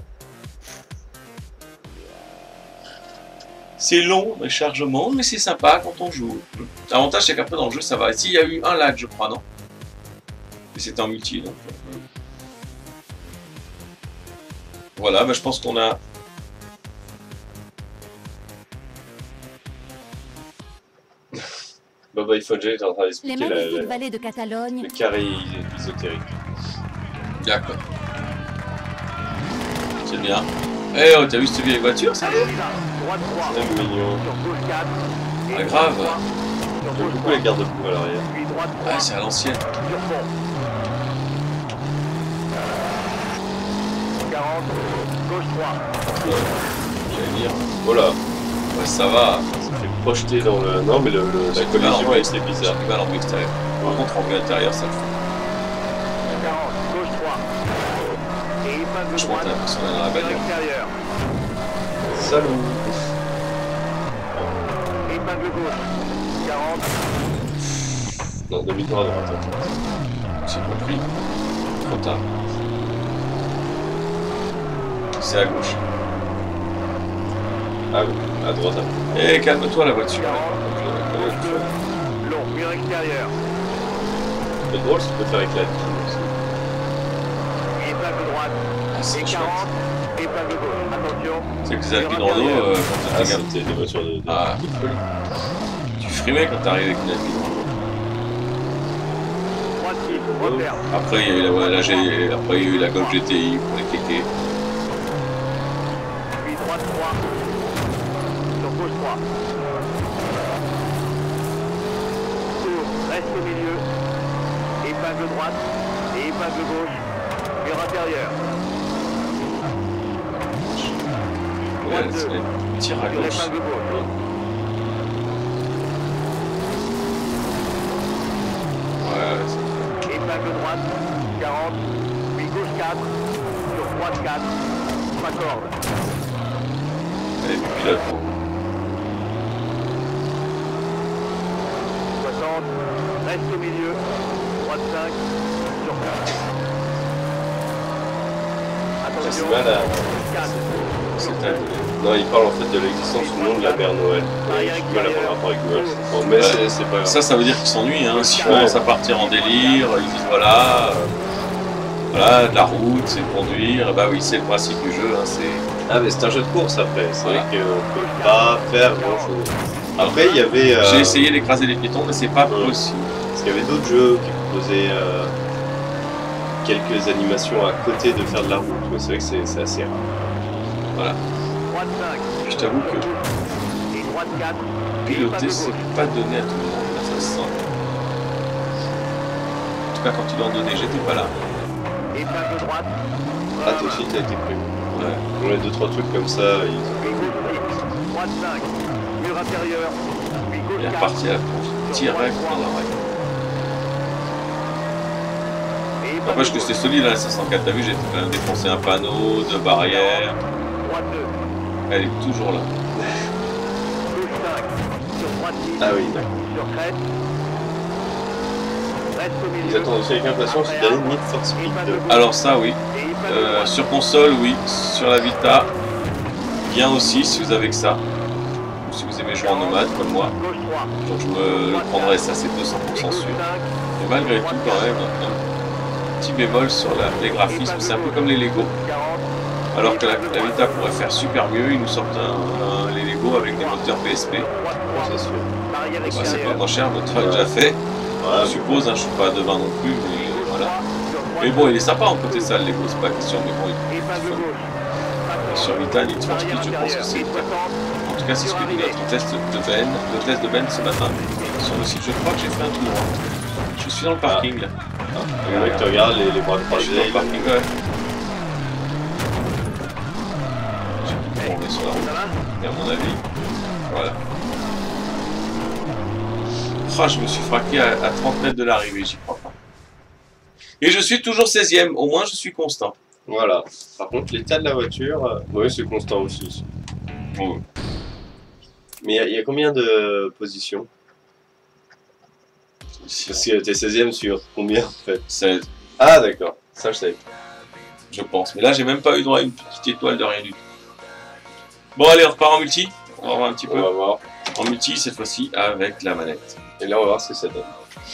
C'est long, le chargement, mais c'est sympa quand on joue. L'avantage, c'est qu'après dans le jeu, ça va. Ici, il y a eu un lag, je crois, non? Mais c'était en multi, donc... Voilà, bah, je pense qu'on a... Boba Ifodje est en train Les d'expliquer magnifiques la, la, vallées de Catalogne. le carré ésotérique. D'accord. C'est bien. Eh oh, t'as vu cette vieille voiture, ça? C'est mignon. Ah, grave. J'aime beaucoup les garde-boue à l'arrière. Ah, c'est à l'ancienne. quarante, gauche trois. J'allais dire. Voilà, Ouais, ça va. ça fait projeter dans le... Non, mais le, le, la J'ai du mal en collision vue, est c'est bizarre. J'ai du mal en vue extérieure. Par contre, en vue intérieure, ça le fait. quarante, gauche trois. Et épingle Je monte droite, l'impression d'être dans la vers bagnole. l'extérieur. Salut. Épingle gauche. quarante, Non, demi-tour à droite. J'ai compris. Trop tard. C'est à gauche. Ah oui, à droite. Eh, calme-toi la voiture. quarante, gauche deux. Long, mur extérieur. C'est drôle si tu peux faire avec la ligne aussi. Épingle droite. Ah, c'est Et chouette. quarante, épingle gauche. Attention. C'est que les Alpines Renault, euh, quand Ah, t'es gamin, c'était des voitures de... de... Ah. de folie. tu frimais quand t'arrivais avec une Alpine Renault. Droite six, repère. Après, il y a eu la, ouais, la, G- après, il y a eu la Golf G T I pour les kékés. Puis droite trois. Sur gauche trois. Tour, reste au milieu. Épingle droite et épingle gauche. Mur intérieur. Ouais, Droite c'est deux. les tirs à Sur gauche. épingle gauche. Ouais, c'est- Épingle droite, quarante, puis gauche quatre, sur droite quatre, pas corde. allez, puis pilote pour. soixante, reste au milieu, droite cinq, sur quatre. c'est mal à... C'est un... Non, il parle en fait de l'existence ou non de la mère Noël. Ouais, j'ai du mal à avoir un rapport avec Noël. Bon, mais Ouais. c'est pas grave. Ça, ça veut dire qu'ils s'ennuient, hein. S'ils Ouais. commencent à partir en délire, ils disent voilà, euh, voilà, de la route, c'est conduire. Bah oui, c'est le principe du jeu, hein. C'est... Ah, mais c'est un jeu de course après. C'est Voilà. vrai qu'on peut pas faire grand chose. Après, il y avait. Euh... J'ai essayé d'écraser les piétons, mais c'est pas Ouais. possible. Parce qu'il y avait d'autres jeux qui proposaient euh, quelques animations à côté de faire de la route. Mais c'est vrai que c'est c'est assez rare. Voilà. Droite cinq. Je t'avoue que Et droite quatre. piloter, c'est pas donné à tout le monde, là, ça se sent. En tout cas, quand tu dois en donner, j'étais pas là. Épingle droite. Ah, tout de suite, a été prévu. Ouais. On a deux trois trucs comme ça. Ils... Et gauche six. Droite cinq. Mur intérieur. Puis Il gauche est quatre. reparti à la course, direct dans l'oreille. Et épingle N'empêche que gauche. c'était solide, la cinq cent quatre, t'as vu, j'ai quand même défoncé un panneau de barrière. Droite deux. Elle est toujours là. Gauche cinq. Sur droite six. Ah oui, d'accord. Sur crête. Reste au milieu. Ils attendent aussi avec impatience le dernier Need for Speed deux. Alors ça, oui. Et épingle Euh, droite. sur console, oui. Sur la Vita, bien aussi si vous avez que ça. Ou si vous aimez jouer en nomade comme moi. Gauche trois. Donc je me le prendrai, ça c'est deux cents pour cent sûr. Et malgré tout, quand même, un petit bémol sur la- les graphismes, c'est un peu comme les Lego. quarante. Alors que la, la Vita pourrait faire super mieux, ils nous sortent un, un- les Lego avec des moteurs P S P. Droite trois. C'est sûr. Barrière Bah, c'est pas extérieure. moins cher, notre a déjà fait. Voilà, Je suppose, hein, je suis pas devin non plus, mais voilà. Mais bon, il est sympa en côté ça, le Lego, c'est pas question, mais bon, il- Épingle gauche. sur Vita, Need for Speed, je pense que c'est le cas. En tout cas, c'est ce que dit notre test de Ben, le test de Ben ce matin sur le site. Je crois que j'ai fait un tour. hein. Je suis dans le parking là. le mec te regarde les, les bras Je suis dans croisés. le parking, ouais. On est sur la route, Ça va? à mon avis. Voilà. Ah, je me suis fraqué à, à trente mètres de l'arrivée, j'y crois pas. Et je suis toujours seizième, au moins je suis constant. Voilà. Par contre, l'état de la voiture, euh, oui, c'est constant aussi. Bon. Mais il y a- il y, a combien de positions? Parce que t'es seizième sur combien en fait? seize, Ah, d'accord. Ça, je savais. je pense. Mais là, j'ai même pas eu droit à une petite étoile de rien du tout. Bon, allez, on repart en multi. On va voir un petit peu. On va voir. En multi, cette fois-ci, avec la manette. Et là, on va voir ce que ça donne.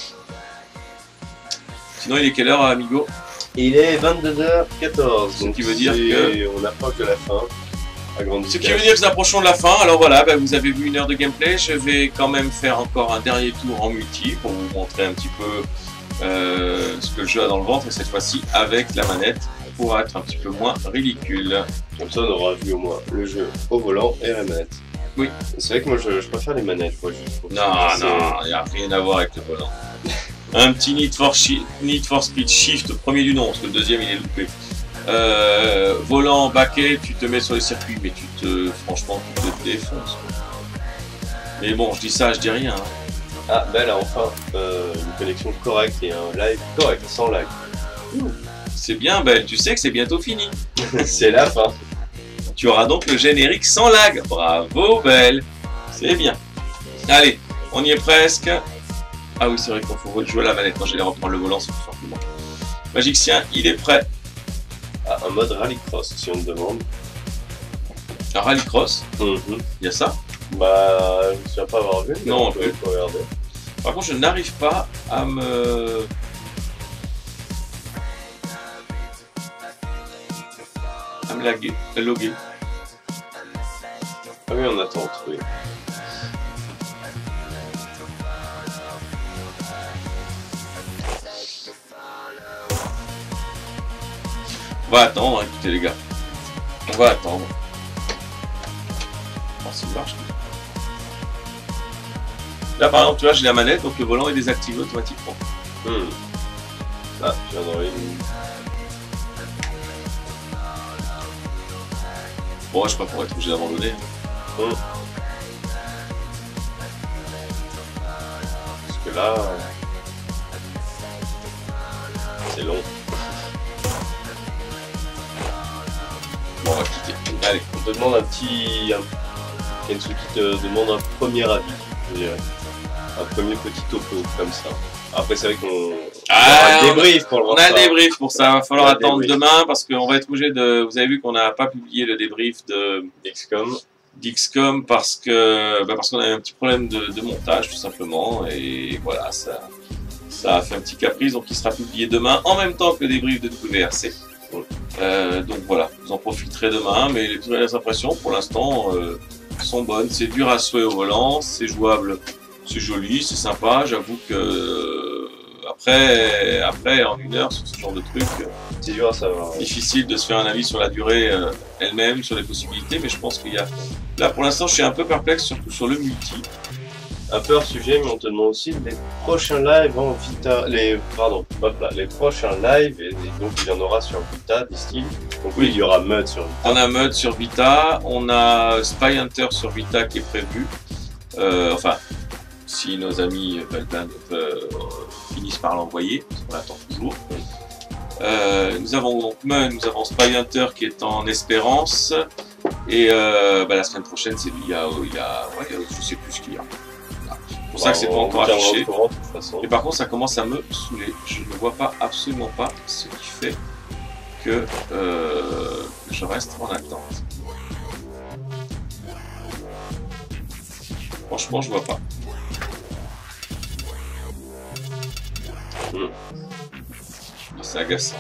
Sinon, il est quelle heure, amigo? Il est vingt-deux heures quatorze. Ce donc qui veut dire c'est- que- On approche de la fin. À grande Ce qui vitesse. veut dire que nous approchons de la fin. Alors voilà, bah, vous avez vu une heure de gameplay. Je vais quand même faire encore un dernier tour en multi pour vous montrer un petit peu euh, ce que le jeu a dans le ventre. Et cette fois-ci, avec la manette, pour être un petit peu moins ridicule. Comme ça, on aura vu au moins le jeu au volant et la manette. Oui. C'est vrai que moi, je, je préfère les manettes. Moi, je trouve Non, que c'est- non, il n'y a rien à voir avec le volant. Un petit Need for, Shi- Need for Speed Shift, premier du nom, parce que le deuxième il est loupé. Euh, volant, baquet, tu te mets sur les circuits, mais tu te, franchement, tu te défonces. Mais bon, je dis ça, je dis rien. hein. Ah, ben là, enfin, euh, une connexion correcte et un live correct, sans lag. C'est bien, Ben, tu sais que c'est bientôt fini. C'est la fin. Tu auras donc le générique sans lag. Bravo, Belle. C'est bien. Allez, on y est presque. Ah oui, c'est vrai qu'il faut jouer à la manette. Moi, j'allais reprendre le volant, c'est tout simplement. Magicien, il est prêt. Ah, un mode rallycross, si on me demande. Un rallycross, Mhm. il y a ça. Bah, je ne sais pas avoir vu. mais Non, on peut plus. faut regarder. Par contre, je n'arrive pas à me... à me laguer, à loguer. Ah oui, on attend, oui. On va attendre, écoutez les gars. On va attendre. Voir s'il marche. Là, par exemple, tu vois, j'ai la manette, donc le volant est désactivé automatiquement. Hmm. Ah, je viens d'envoyer une... Bon, je sais pas pour être obligé d'abandonner. Hmm. Parce que là... euh, c'est long. Bon, on va quitter. Allez. On te demande un petit... Un... Kensuke te demande un premier avis, je dirais. Un premier petit topo, comme ça. Après, c'est vrai qu'on ah, a un débrief pour le On a un débrief pour ça. Il va falloir attendre débrief. demain parce qu'on va être obligé de. Vous avez vu qu'on n'a pas publié le débrief de X COM. d'X COM parce que bah parce qu'on a eu un petit problème de, de montage tout simplement et voilà ça ça a fait un petit caprice donc il sera publié demain en même temps que le débrief de W R C. Euh, donc voilà, vous en profiterez demain, mais les premières impressions pour l'instant euh, sont bonnes. C'est dur à souhait au volant, c'est jouable, c'est joli, c'est sympa. J'avoue que euh, après, après en une heure sur ce genre de truc, euh, c'est dur à savoir. Difficile de se faire un avis sur la durée euh, elle-même, sur les possibilités, mais je pense qu'il y a. Là pour l'instant, je suis un peu perplexe, surtout sur le multi. Un peu hors sujet, mais on te demande aussi les prochains lives en Vita, les, pardon, hop là, les prochains lives, et, et donc il y en aura sur Vita, disent-ils. Donc oui, il y aura Mud sur Vita. On a Mud sur Vita, on a Spy Hunter sur Vita qui est prévu. Euh, enfin, si nos amis Valdan euh, finissent par l'envoyer, parce qu'on l'attend toujours. Euh, nous avons donc Mud, nous avons Spy Hunter qui est en espérance. Et euh, bah, la semaine prochaine, c'est il y a, il y a ouais, je sais plus ce qu'il y a. C'est pour ça que c'est pas encore affiché. Et par contre, ça commence à me saouler. Je ne vois pas, absolument pas, ce qui fait que euh, je reste en attente. Franchement, je vois pas. Mmh. C'est agaçant.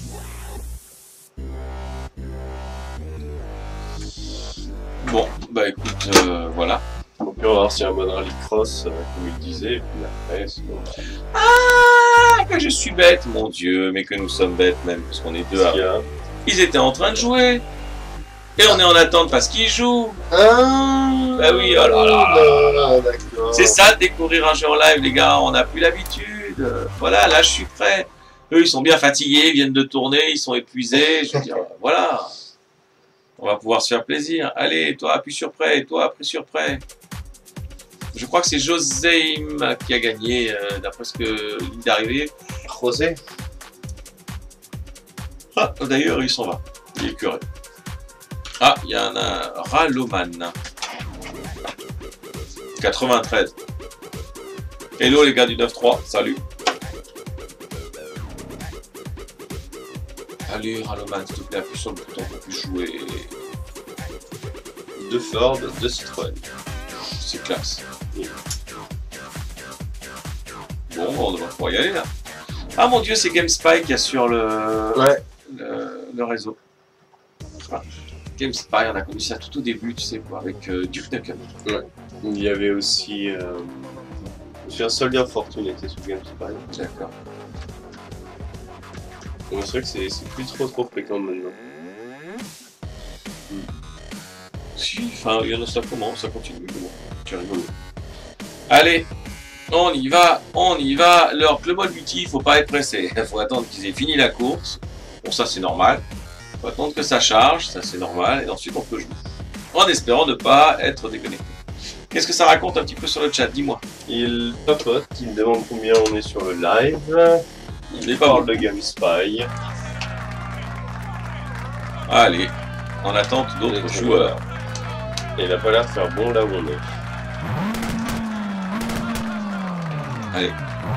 Bon, bah écoute, euh, voilà. Donc on va voir s'il y a un mode rallycross, euh, comme il disait, et puis après, sinon... Ah, que je suis bête, mon Dieu, mais que nous sommes bêtes même, parce qu'on est deux à... A... Ils étaient en train de jouer, et on est en attente parce qu'ils jouent. Ah, bah oui, oh là là, d'accord. C'est ça, de découvrir un jeu en live, les gars, on n'a plus l'habitude. Voilà, là je suis prêt. Eux, ils sont bien fatigués, ils viennent de tourner, ils sont épuisés, je veux dire, voilà. On va pouvoir se faire plaisir. Allez, toi, appuie sur prêt, toi, appuie sur prêt. Je crois que c'est Joséim qui a gagné, euh, d'après ce que ligne d'arrivée. José. Ah, d'ailleurs, il s'en va. Il est curé. Ah, il y a un, un Raloman. quatre-vingt-treize. Hello les gars du neuf trois, salut. Allez, Raloman, s'il te plaît, appuie sur le bouton pour plus jouer. Deux Ford, deux Citroën. C'est classe. Bon, on devrait pouvoir y aller là. Ah mon dieu, c'est GameSpy qui assure le, ouais. le, le réseau. Ah, GameSpy, on a connu ça tout au début, tu sais quoi, avec euh, Duke Nukem. Ouais. Il y avait aussi. Euh... Je suis un Soldier of Fortune était sous GameSpy. D'accord. Donc c'est vrai que c'est plus trop trop fréquent maintenant. Hmm. Si, enfin, il y en a ça commence, ça continue. Bon, c'est rigolo. Allez, on y va, on y va. Alors, le mode multi, il faut pas être pressé. Il faut attendre qu'ils aient fini la course. Bon, ça c'est normal. Il faut attendre que ça charge, ça c'est normal. Et ensuite, on peut jouer. En espérant ne pas être déconnecté. Qu'est-ce que ça raconte un petit peu sur le chat? Dis-moi. Il papote, il me demande combien on est sur le live. Il Il parle de GameSpy. Allez, en attente d'autres joueurs. Et il n'a pas l'air de faire bon là où on est. Allez.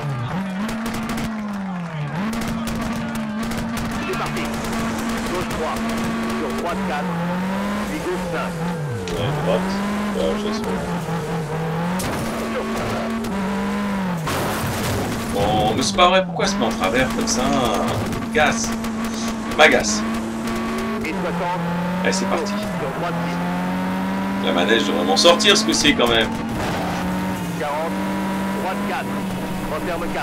C'est parti. Gauche trois. Sur droite quatre. Puis gauche cinq. Ouais, droite. Ouais, je sais. Bon, mais c'est pas vrai, pourquoi se met en travers comme ça? Gasse. M'agace. Et soixante. Allez, c'est parti. Sur droite six. La manège devrait m'en sortir ce que c'est quand même. quarante. Droite quatre. Referme quatre.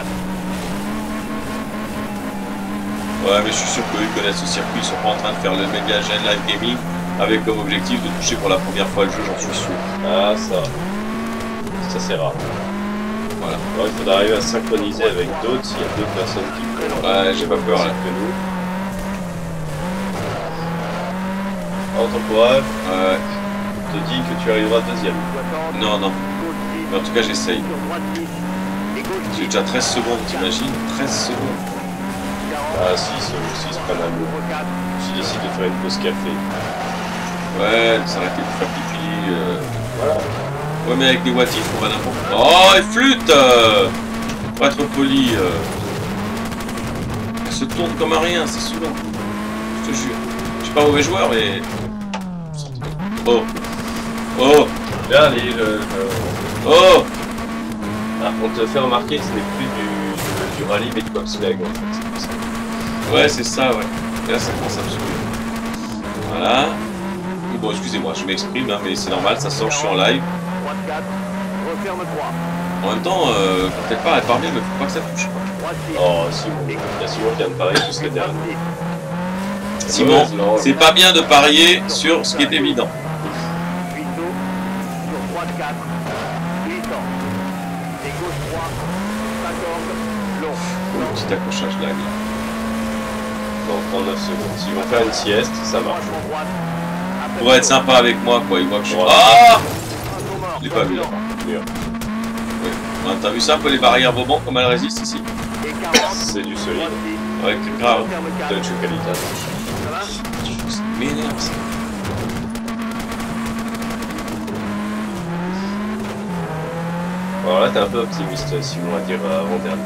Ouais, mais je suis sûr qu'eux connaissent ce circuit, ils sont pas en train de faire le média Gen Live Gaming avec comme objectif de toucher pour la première fois le jeu, j'en suis sûr. Ah, ça. Ça, c'est rare. Voilà. Ouais, il faudra arriver à synchroniser avec d'autres s'il y a d'autres personnes qui font. Ouais, j'ai pas peur là. Que nous. En temporaire, Ouais. on te dit que tu arriveras deuxième. soixante. Non, non. Gauche six. Mais en tout cas, j'essaye. Sur droite six. Et gauche J'ai six. déjà treize secondes, t'imagines? treize secondes. quarante. Ah, si, c'est six, pas mal. Ouvre quatre. Tu décides de faire une pause café. Ouais, de s'arrêter pour faire pipi. Euh... Voilà. Ouais, mais avec des what if, on va n'importe. Oh, et flûte euh... Pour être poli, euh, elle se tourne comme un rien, c'est saoulant. Je te jure. Je suis pas mauvais joueur, mais... Oh. Oh. Là, les, le, le... Oh. Ah, on te fait remarquer que ce n'est plus du, du, du rallye, mais du bobsleigh, en fait. C'est ça. Ouais, c'est ça, ouais. Et là, ça commence à me saouler. Voilà. Bon, excusez-moi, je m'exprime, hein, mais c'est normal, ça sort, je suis en live. En même temps, euh, peut-être pas réparer, mais faut pas que ça touche. Oh, Simon. Il y a Simon qui vient de parier sur ce qui est dernier. Simon, c'est pas bien de parier sur ce qui est évident. Oh, petit accrochage là. Dans trente-neuf secondes. S'ils vont faire une sieste, ça marche. Pour être sympa avec moi, quoi. Ils voient que je suis. Voilà. Ah, je l'ai pas vu là. Mur. Ouais. T'as vu ça un peu les barrières Vauban, comme elles résistent ici? C'est du solide. Ouais, grave. Touch qualité. Ça m'énerve ça. Alors là, t'es un peu optimiste, Simon, à dire euh, avant-dernier.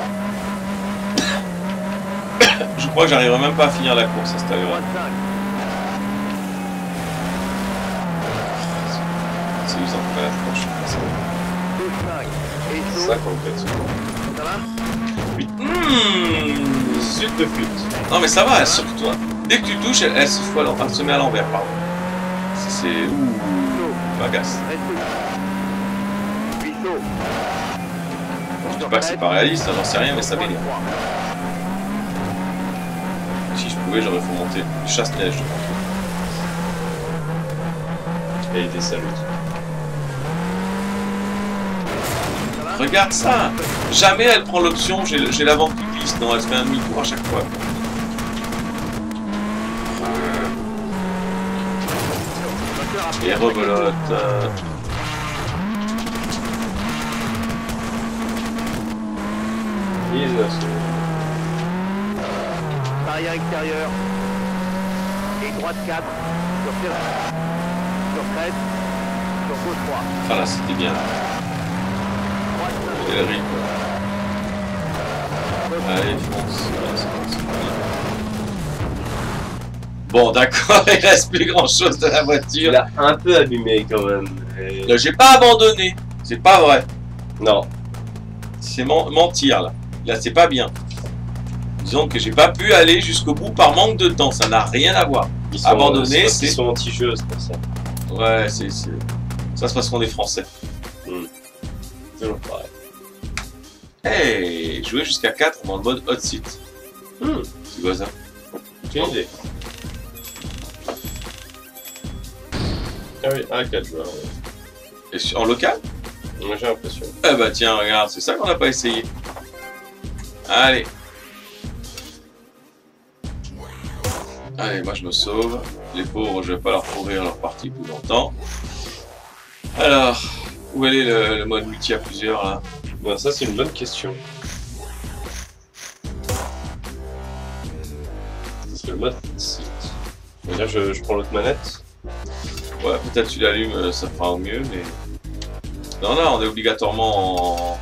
Je crois que j'arriverai même pas à finir la course à cette allure. C'est usant pour la franche. cinquante-quatre secondes. Mmh. Zut de flûte. Non mais ça va, elle surtout toi. Dès que tu touches, elle, elle se fout à l'envers, elle se met à l'envers, pardon. C'est... Ouh, m'agace. Je dis pas que c'est pas réaliste, hein, j'en sais rien, mais ça m'énerve. Si je pouvais, j'aurais fait monter une chasse-neige. Et il était salut. Regarde ça! Jamais elle prend l'option, j'ai l'avant qui glisse, non, elle se fait un demi-tour à chaque fois. Et rebelote. Euh... dix-neuf secondes. Barrière extérieure. Et droite quatre. Sur terrain. Sur crête. Sur gauche trois. Enfin là, c'était bien. Et le rythme. Allez, fonce. Bon, d'accord, il reste plus grand chose de la voiture. Il a un peu abîmé quand même. Et... J'ai pas abandonné. C'est pas vrai. Non. C'est mentir là. Là, c'est pas bien. Disons que j'ai pas pu aller jusqu'au bout par manque de temps. Ça n'a rien à voir. Ils sont, Abandonner, c'est. Ils c'est. sont anti-jeux, c'est pour ça. Ouais, c'est. Ça se passe qu'on est français. Mmh. Toujours pareil. Hey, jouer jusqu'à quatre dans le mode hot seat. Mmh. C'est quoi ça? J'ai une idée. Ah oui, à quatre joueurs. Ouais. Et sur- en local? Moi j'ai l'impression. Eh bah tiens, regarde, c'est ça qu'on n'a pas essayé. Allez. Allez, moi je me sauve. Les pauvres, je vais pas leur pourrir leur partie plus longtemps. Alors, où est le, le mode multi à plusieurs là? Ben, ça c'est une bonne question. C'est le mode site. Dire, je, je prends l'autre manette. Ouais, peut-être tu l'allumes, ça fera au mieux, mais... Non, non, on est obligatoirement en...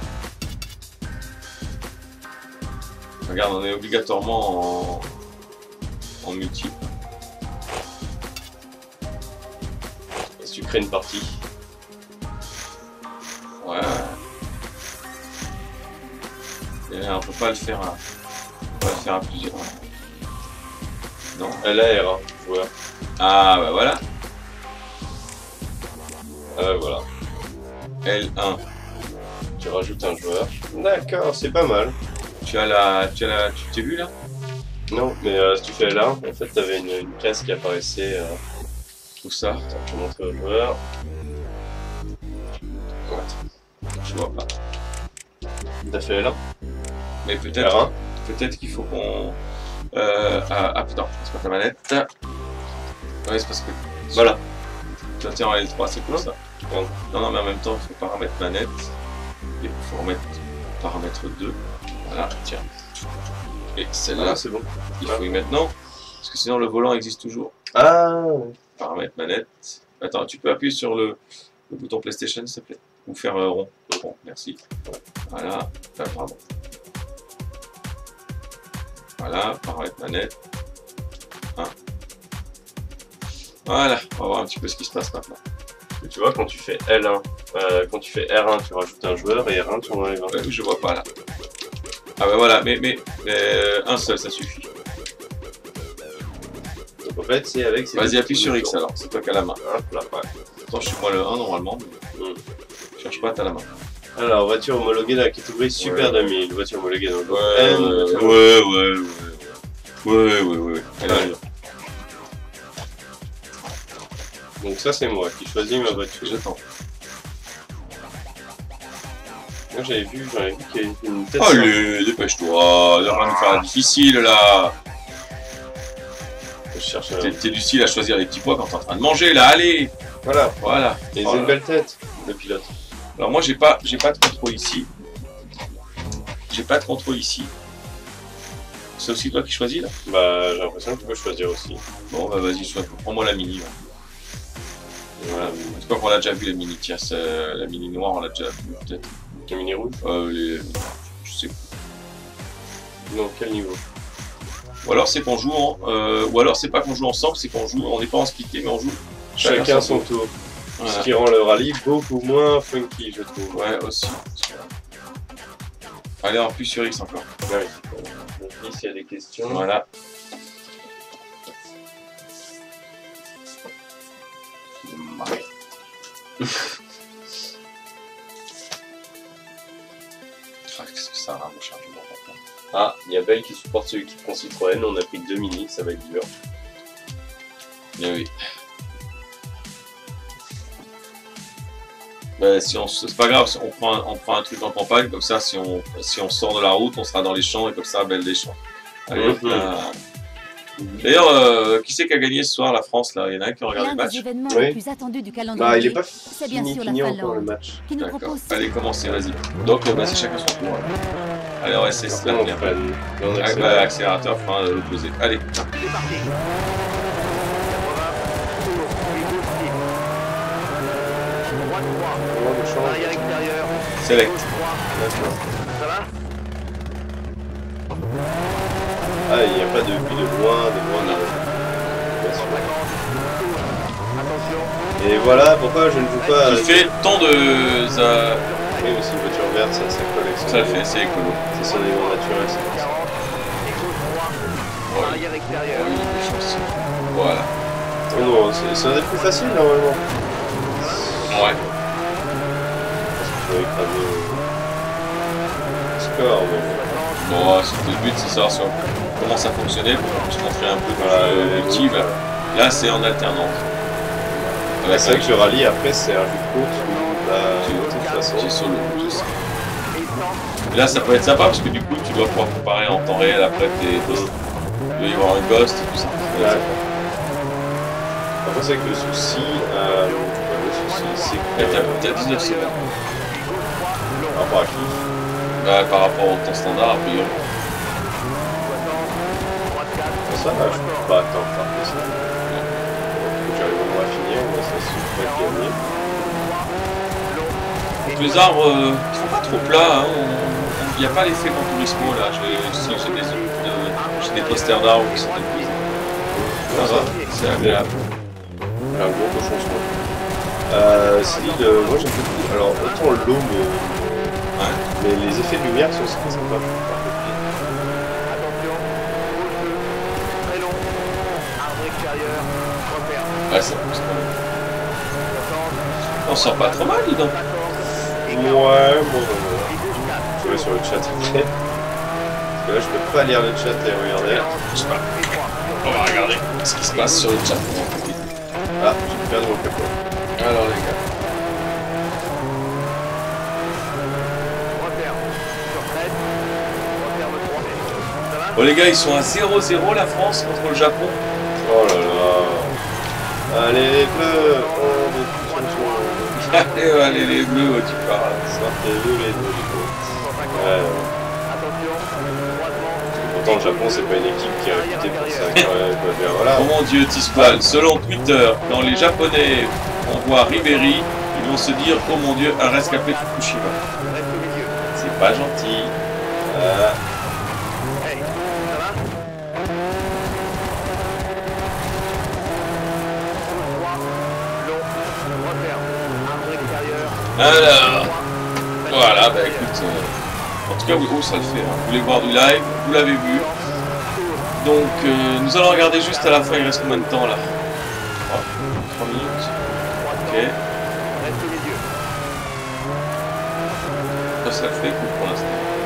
Regarde, on est obligatoirement en... en multi. Si tu crées une partie. Ouais. Et on peut pas le faire à... On peut pas le faire à plusieurs. Non. L A R, hein, joueur. Ah, bah voilà. Ah voilà. L un. Tu rajoutes un joueur. D'accord, c'est pas mal. Tu as la... Tu as la... Tu t'es vu là? Non, mais euh, si tu fais là, en fait, t'avais une, une case qui apparaissait. Euh... Où ça? Attends, je vais montrer au joueur. Je vois pas. T'as fait là? Mais peut-être... R un. Peut-être qu'il faut qu'on... Euh... Ah, ah putain, c'est pas ta manette. Ouais, c'est parce que... Voilà. Tiens, tiens, en L trois, c'est pour ça. Ouais. Non, non, mais en même temps, il faut paramètre manette. Et il faut remettre paramètre deux. Voilà, tiens. Et celle-là, Ah, c'est bon. il faut y mettre non. Parce que sinon, le volant existe toujours. Ah, Paramètre manette. Attends, tu peux appuyer sur le, le bouton PlayStation, s'il te plaît? Ou faire euh, rond. ouais. Bon, merci. Voilà. Ah, pardon. Voilà, paramètre manette. un. Voilà, on va voir un petit peu ce qui se passe maintenant. Et tu vois, quand tu fais L un, euh, quand tu fais R un, tu rajoutes un joueur et R un, tu enlèves un. Ouais, je vois pas là. Ah bah voilà, mais, mais, mais euh, un seul, ça suffit. Donc en fait, c'est avec... Vas-y, appuie sur X alors, c'est toi qui as la main. Hop là, ouais. Attends, je suis moi le un normalement. Mais... Mm. Cherche pas, t'as la main. Alors, voiture homologuée dans la catégorie Super Ouais. deux mille. Voiture homologuée dans le Ouais, N. ouais, ouais, ouais, ouais. Ouais, ouais, ouais. Allez, Ouais. allez. Donc ça, c'est moi qui choisis ma voiture. J'attends. Moi, j'avais vu, j'avais vu qu'il y avait une tête... Allez, dépêche-toi, de rien nous faire la difficile là. Je cherche un... T'es t'es du style à choisir les petits pois quand t'es en train de manger là, allez. Voilà. Voilà. Et Voilà. c'est une belle tête, le pilote. Alors moi j'ai pas j'ai pas de contrôle ici. J'ai pas de contrôle ici. C'est aussi toi qui choisis là? Bah, j'ai l'impression que tu peux choisir aussi. Bon bah vas-y, choisis. Prends-moi la mini. Là. Voilà. Je crois qu'on l'a déjà vu la mini, tiens, c'est- la mini noire on l'a déjà vu peut-être. Le mini rouge. Euh, les... Je sais pas. Non, quel niveau? Ou alors c'est qu'on joue en. Euh, ou alors c'est pas qu'on joue ensemble, c'est qu'on joue. On n'est pas en splitté mais on joue. Chacun son tour. Voilà. Ce qui rend le rallye beaucoup moins funky, je trouve. Ouais aussi. Allez, en plus sur X encore. Ah oui. Donc, s'il y a des questions. Voilà. Qu'est-ce que ça a mon chargement maintenant? Ah, il y a Belle qui supporte celui qui prend Citroën. On a pris deux mini, ça va être dur. Eh oui. Bah, si on, c'est pas grave, on prend, un, on prend un truc en campagne, comme ça, si on, si on sort de la route, on sera dans les champs et comme ça, belle des champs. Allez, hop Mhm. là. D'ailleurs, euh, qui c'est qui a gagné ce soir la France là? Il y en a un qui regarde L'un le des match. événements Oui. les plus attendus du calendrier, Bah, il est pas c'est bien fini, sûr la fini encore le Finlande, match. qui nous D'accord. propose Allez, commencez, vas-y. Donc, euh, vas-y, chacun son tour. alors. Allez, on va essayer de se Après, on faire freine. Et on Ah, accélère. bah, accélérateur, frein, euh, l'opposé. Allez. C'est parti. quatre-vingts, tour, droite trois, Comment on change? arrière extérieur, Select. gauche trois. D'accord. Ça va? Ah, il n'y a pas de vue de loin, de loin, de loin. cinquante, attention, Et voilà pourquoi je ne joue pas. Tu fais tant de... Ça, Oui, mais c'est une voiture verte, ça, ça colle avec son ça le niveau. fait, c'est écolo. C'est son niveau naturel, c'est pour ça. quarante, et gauche trois, Ouais. arrière extérieur. Oui, des chances. Voilà. Oh non, c'est- ça doit être plus facile normalement. Ouais. Parce que je vais écraser le score, mais bon. Bon, c'était le but, c'est savoir si on- comment ça fonctionnait pour qu'on puisse montrer un peu de Voilà, jeu les multi. groupes, Là, là, c'est en alternance. Là, c'est vrai que le rallye après c'est un jeu de course où bah, Tu- de toute façon. C'est solo, je sais. Et cent, Là, ça peut être sympa parce que du coup, tu dois pouvoir comparer en temps réel après tes. Il doit y avoir un ghost et tout ça. Ouais. Par contre, c'est que le souci, euh, le souci c'est Et que. T'as t'as dix-neuf secondes. Par rapport à qui? Bah, par rapport au temps standard, a priori. soixante, droite quatre, Ça va, je peux pas attendre faire que ça. J'arrive au moins à finir, mais ça se fait gagner. Donc, les arbres, euh, ils sont pas trop plats. Il n'y a pas l'effet Gran Turismo là. J'ai j'ai- j'ai des, de- j'ai des posters d'arbres qui sont déposés. Ça va, c'est agréable. Un gros cochon ce moment. Euh, si, le- moi j'aime beaucoup. Alors, autant l'eau, mais, Ouais. mais les effets de lumière sont très sympas. attention, gauche deux, très long, arbre extérieur, repère, Ouais, ça pousse quand même. soixante, On sort pas trop mal, dis donc. quatorze, et Ouais, quarante, bon, et gauche quatre, je vais sur le chat après. Parce que là, je peux pas lire le chat et regarder. Je sais pas. et trois, On va regarder ce qui se passe sur le chat. Ah, j'ai perdu mon capot. Alors les gars. repère, sur treize, repère de trois, ça va? Bon les gars, ils sont à zéro zéro la France contre le Japon. Oh là là. Allez, les bleus. Oh, des petits champions. Allez, allez les bleus, ouais, tu parles. Sortez-vous les deux, les bleus. cent cinquante, Ouais, ouais. attention, croisement, Pourtant, le Japon, c'est pas une équipe qui est réputée pour ça. Ouais, quoi, bien, voilà. Oh mon dieu, Tispal, selon Twitter, quand les Japonais envoient Ribéry, ils vont se dire oh mon dieu, un rescapé de Fukushima. C'est pas gentil. Euh, Alors, voilà, bah écoute, euh, en tout cas, oui, oh, ça le fait. Hein. Vous voulez voir du live, vous l'avez vu. Donc, euh, nous allons regarder juste à la fin, il reste combien de temps là? oh, trois minutes. Ok. Ça, ça le fait pour l'instant.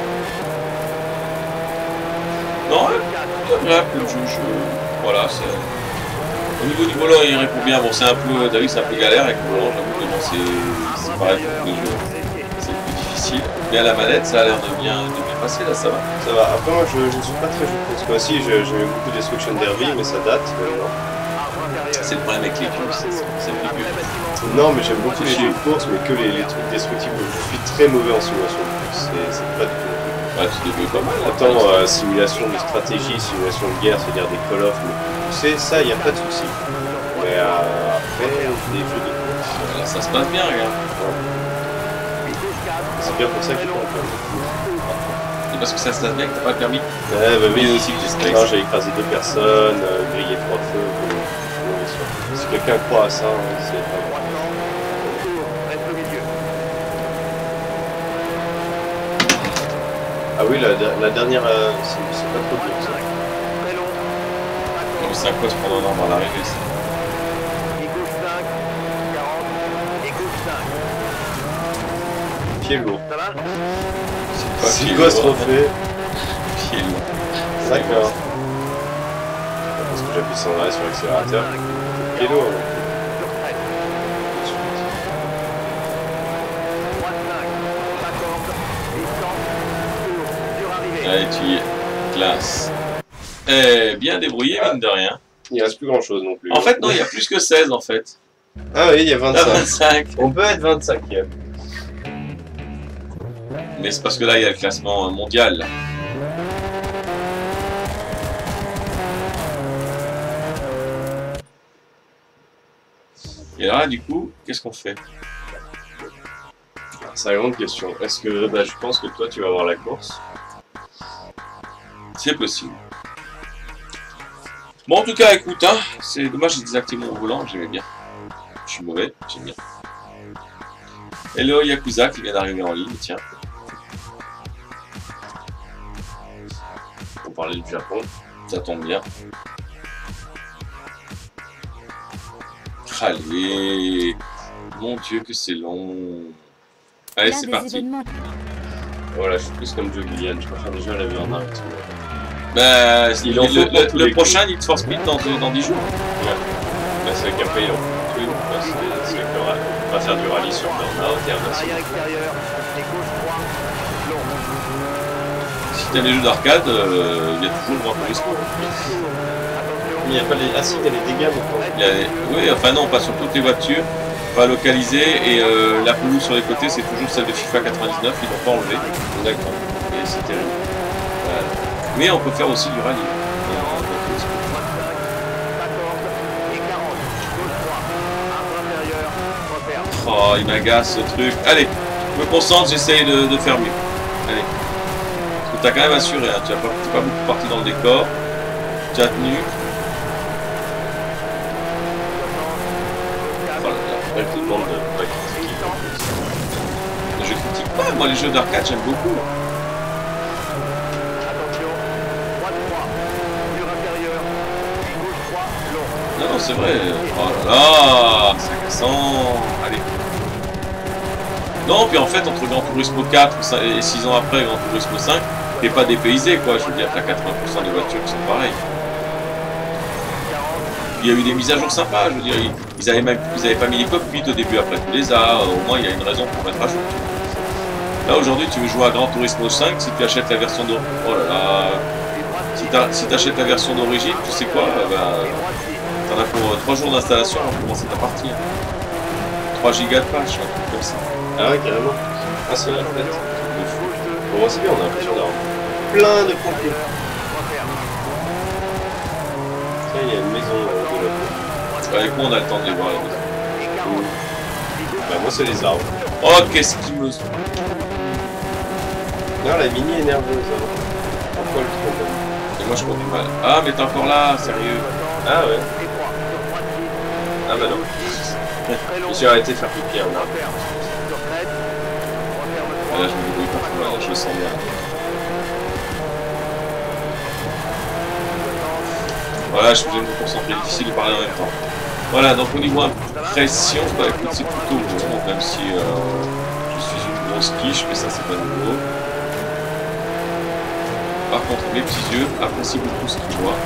Non, c'est agréable le jeu. Je... Voilà, c'est. Au niveau du volant, il répond bien. Bon, c'est un peu, t'as vu, c'est un peu galère avec le volant, j'avoue que bon, c'est pareil pour les jeux. C'est plus difficile. Mais à la manette, ça a l'air de bien, de bien passer, là, ça va. Ça va. Après, moi, je ne suis pas très jeu de course. Moi, si, j'ai eu beaucoup de Destruction Derby, mais ça date. Euh, c'est le problème avec les courses, c'est plus vieux. Non, mais j'aime beaucoup les jeux de course, mais que les, les trucs destructifs. Je suis très mauvais en simulation de course. C'est pas du tout. Ouais, tu débutes pas mal. Attends, euh, simulation de stratégie, simulation de guerre, c'est-à-dire des Call of, c'est ça, il n'y a pas de souci. Mais euh, après, des jeux de course. Là, ça se passe bien, regarde. Ouais. C'est bien pour ça que j'ai pas encore. C'est parce que ça se passe bien que t'as pas le permis. Ouais, bah oui, aussi que j'ai stressé. J'ai écrasé deux personnes, euh, grillé trois feux. Euh, si quelqu'un croit à ça, hein, c'est pas grave. Ah oui, la, la dernière, euh, c'est pas trop dur ça. Non, mais c'est à quoi se prendre un arbre à l'arrivée ça? Pied lourd. C'est pas Si pied gosse lourd. refait. Pied lourd. D'accord. Parce que j'appuie sans arrêt sur l'accélérateur. Pied lourd. Allez, tu y es. Classe. Eh, bien débrouillé, mine de rien. Il reste plus grand chose non plus. En fait, non, il y a plus que seize en fait. Ah oui, il y a vingt-cinq. Ah, vingt-cinq. On peut être vingt-cinquième. Mais c'est parce que là, il y a le classement mondial. Là. Et là, du coup, qu'est-ce qu'on fait? C'est la grande question. Est-ce que bah, je pense que toi tu vas avoir la course? C'est possible. Bon, en tout cas, écoute, hein, c'est dommage, j'ai désactivé mon volant, j'aimais bien. Je suis mauvais, j'aime bien. Hello Yakuza qui vient d'arriver en ligne, tiens. Pour parler du Japon. Ça tombe bien. Allez, mon Dieu que c'est long. Allez, c'est parti. Événements... Voilà, je suis plus comme Joe Gillian, je préfère déjà la vie en arrêt. Bah, il le, en faut le, pour le, tous le les prochain Need for Speed dans, dans dix jours. Ouais. Bah, c'est qu'après il en faut tous les groupes. C'est que on va faire du rallye sur Burnout et inversé. Si t'aimes les jeux d'arcade, euh, il y a toujours le Gran Turismo. Mais il n'y a pas les. Ah si, il y a les dégâts maintenant. Il y a les... Oui, enfin non, pas sur toutes les voitures, pas localisées, et euh, la pelouse sur les côtés, c'est toujours celle de FIFA quatre-vingt-dix-neuf, ils l'ont pas enlevé. D'accord. Et c'est terrible. Voilà. Mais on peut faire aussi du rallye. Oh, il m'agace ce truc. Allez, je me concentre, j'essaye de, de faire mieux. Allez. Parce que t'as quand même assuré, hein. Tu n'es pas, pas beaucoup parti dans le décor. Tu as tenu. Voilà, après tout le monde va critiquer. Mais je critique pas, moi les jeux d'arcade j'aime beaucoup. Non, non, c'est vrai. Oh là là, c'est agaçant. Allez. Non, puis en fait, entre Gran Turismo quatre et six ans après Gran Turismo cinq, t'es pas dépaysé, quoi. Je veux dire, t'as quatre-vingts pour cent des voitures qui sont pareilles. Il y a eu des mises à jour sympas, je veux dire. Ils avaient, même, ils avaient pas mis les cockpits au début, après tu les as. Au moins, il y a une raison pour mettre à jour. Là, aujourd'hui, tu veux jouer à Gran Turismo cinq, si tu achètes la version d'origine. Oh là là. Si tu achètes la version d'origine, tu sais quoi, bah, t'en as pour trois jours d'installation avant de commencer ta partie. trois gigas de patch, un truc comme ça. Ah ouais, carrément. Ah, c'est la fête. Pour moi, c'est bien, on a l'impression d'avoir plein de pompiers. Tiens, il y a une maison euh, de la. Avec moi, on a le temps de les voir, les maisons. Mmh. Bah, moi, c'est les arbres. Oh, qu'est-ce qui me... Non, la mini est nerveuse. Hein. Pourquoi le trompe? Et moi, je prends du mal. Ah, mais t'es encore là, sérieux. Ah ouais. Ah bah non. Je me suis arrêté de faire pipi en arbre. Ah, là, je me débrouille pas trop mal, je le sens bien. Voilà, je suis obligé de me concentrer, difficile de parler en même temps. Voilà, donc au niveau impression, bah écoute, c'est plutôt bon, même si euh, je suis une grosse quiche, mais ça c'est pas nouveau. Par contre, mes petits yeux apprécient beaucoup ce qu'ils voient.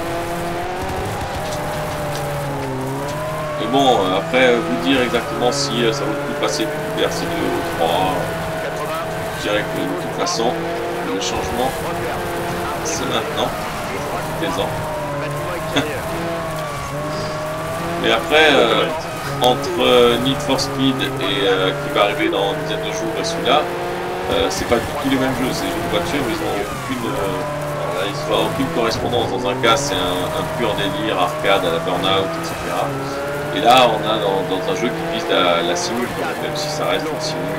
Et bon, euh, après, euh, vous dire exactement si euh, ça vaut le coup de passer du R C deux au trois, je dirais que de toute façon, le changement, c'est maintenant, présent. Mais après, euh, entre euh, Need for Speed et euh, qui va arriver dans une dizaine de jours et celui-là, euh, c'est pas du tout les mêmes jeux. Ces jeux de voiture, ils n'ont aucune, euh, là, ils ont aucune correspondance. Dans un cas, c'est un, un pur délire arcade à la Burnout, et cetera. Et là, on a dans, dans un jeu qui vise la, la simule, même si ça reste une simule.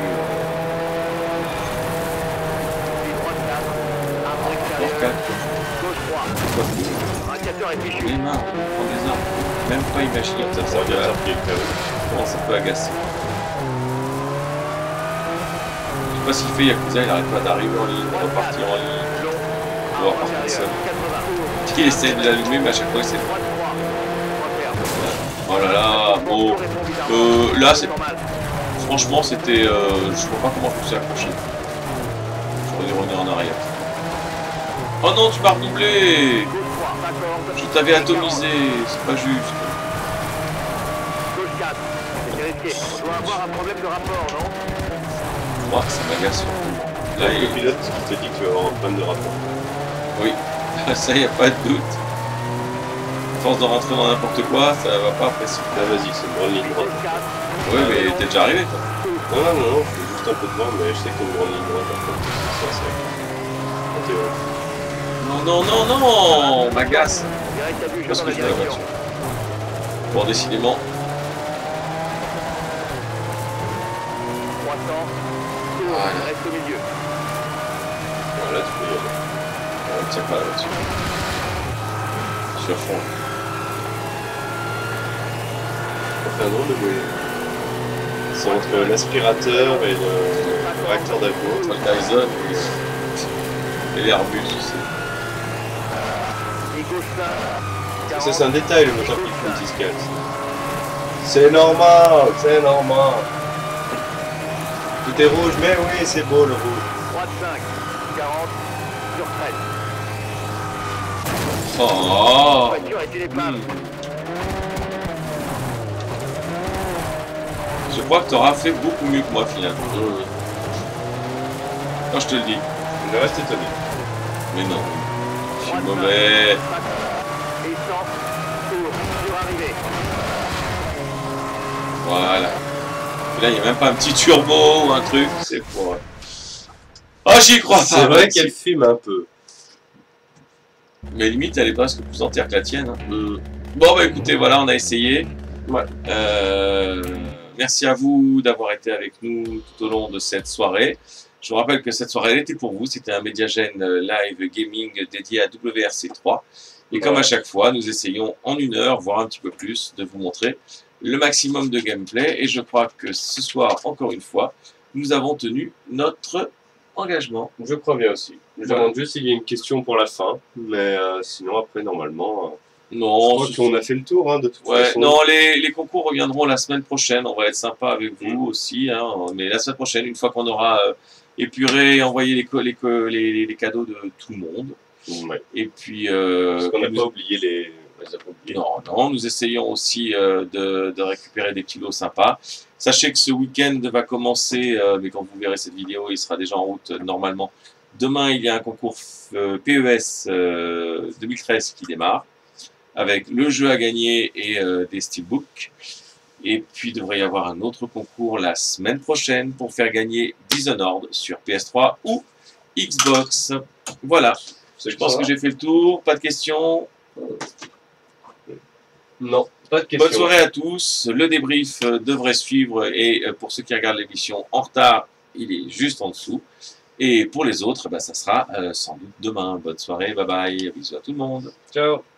Les mains, on prend des armes. Même pas imaginer que ça sort de là. Comment ça peut agacer. Je sais pas s'il fait Yakuza, il arrête pas d'arriver en ligne, de repartir en ligne, de voir par personne. Il essaie de l'allumer, mais à chaque fois il s'est fait. Oh là là, bon. Euh, là, c'est. Franchement, c'était. Euh, je vois pas comment je me suis accroché. J'aurais dû revenir en arrière. Oh non, tu m'as redoublé! Je t'avais atomisé, c'est pas juste. On doit avoir un problème de rapport, non? Moi, ça m'agace surtout. Là, il y a le pilote qui te dit que tu vas avoir un problème de rapport. Oui, ça y a pas de doute. À force de rentrer dans n'importe quoi, ça va pas apprécier. Là, vas-y, c'est une grande ligne droite. Oui, mais t'es déjà arrivé, toi. Non, non, non, je fais juste un peu de vent, mais je sais que t'as une grande ligne droite. Ça, c'est vrai. Non, non, non, non, m'agace. Parce que je dois la voiture. Bon, décidément. Voilà. Reste au milieu. Voilà, tu peux y aller. On ne tient pas la voiture. Sur fond. Ça fait un drôle de bruit. C'est entre l'aspirateur et le réacteur d'alcool. Entre le Dyson et l'Airbus aussi. Ça, c'est un détail, le moteur qui fout une discale. C'est normal, c'est normal. Tout est rouge, mais oui, c'est beau le rouge. Droite cinq, quarante, sur treize. Oh, La voiture est une épave. Je crois que tu auras fait beaucoup mieux que moi finalement. Mmh. Quand je te le dis. Je reste étonné. Mais non, je suis mauvais. Et cent, tour, sur arrivée. Voilà. Et là, il n'y a même pas un petit turbo ou un truc. C'est pour... Oh, j'y crois. C'est vrai qu'elle fume un peu. Mais limite, elle est presque plus entière que la tienne. Hein. Mmh. Bon, bah écoutez, voilà, on a essayé. Ouais. Euh, merci à vous d'avoir été avec nous tout au long de cette soirée. Je vous rappelle que cette soirée, elle était pour vous. C'était un Mediagène live gaming dédié à W R C trois. Et comme à chaque fois, nous essayons en une heure, voire un petit peu plus, de vous montrer le maximum de gameplay. Et je crois que ce soir, encore une fois, nous avons tenu notre engagement. Je crois bien aussi. Je Voilà. demande juste s'il y a une question pour la fin. Mais euh, sinon, après, normalement, euh, Non, je crois qu'on a fait le tour, hein, de toute ouais, façon. non, les, les concours reviendront la semaine prochaine. On va être sympa avec vous aussi. Hein, mais la semaine prochaine, une fois qu'on aura euh, épuré et envoyé les, les, les, les cadeaux de tout le monde. Ouais. Et puis... Euh, Parce qu'on n'a nous... pas oublié les... On les a pas oubliés. Non, non, nous essayons aussi euh, de, de récupérer des petits lots sympas. Sachez que ce week-end va commencer, euh, mais quand vous verrez cette vidéo, il sera déjà en route euh, normalement. Demain, il y a un concours euh, P E S euh, deux mille treize qui démarre, avec le jeu à gagner et euh, des steelbooks. Et puis, il devrait y avoir un autre concours la semaine prochaine pour faire gagner Dishonored sur P S trois ou Xbox. Voilà, je pense que j'ai fait le tour. Pas de questions? Non. Pas de questions. Bonne soirée à tous. Le débrief euh, devrait suivre et euh, pour ceux qui regardent l'émission en retard, il est juste en dessous. Et pour les autres, bah, ça sera euh, sans doute demain. Bonne soirée, bye bye, bisous à tout le monde. Ciao.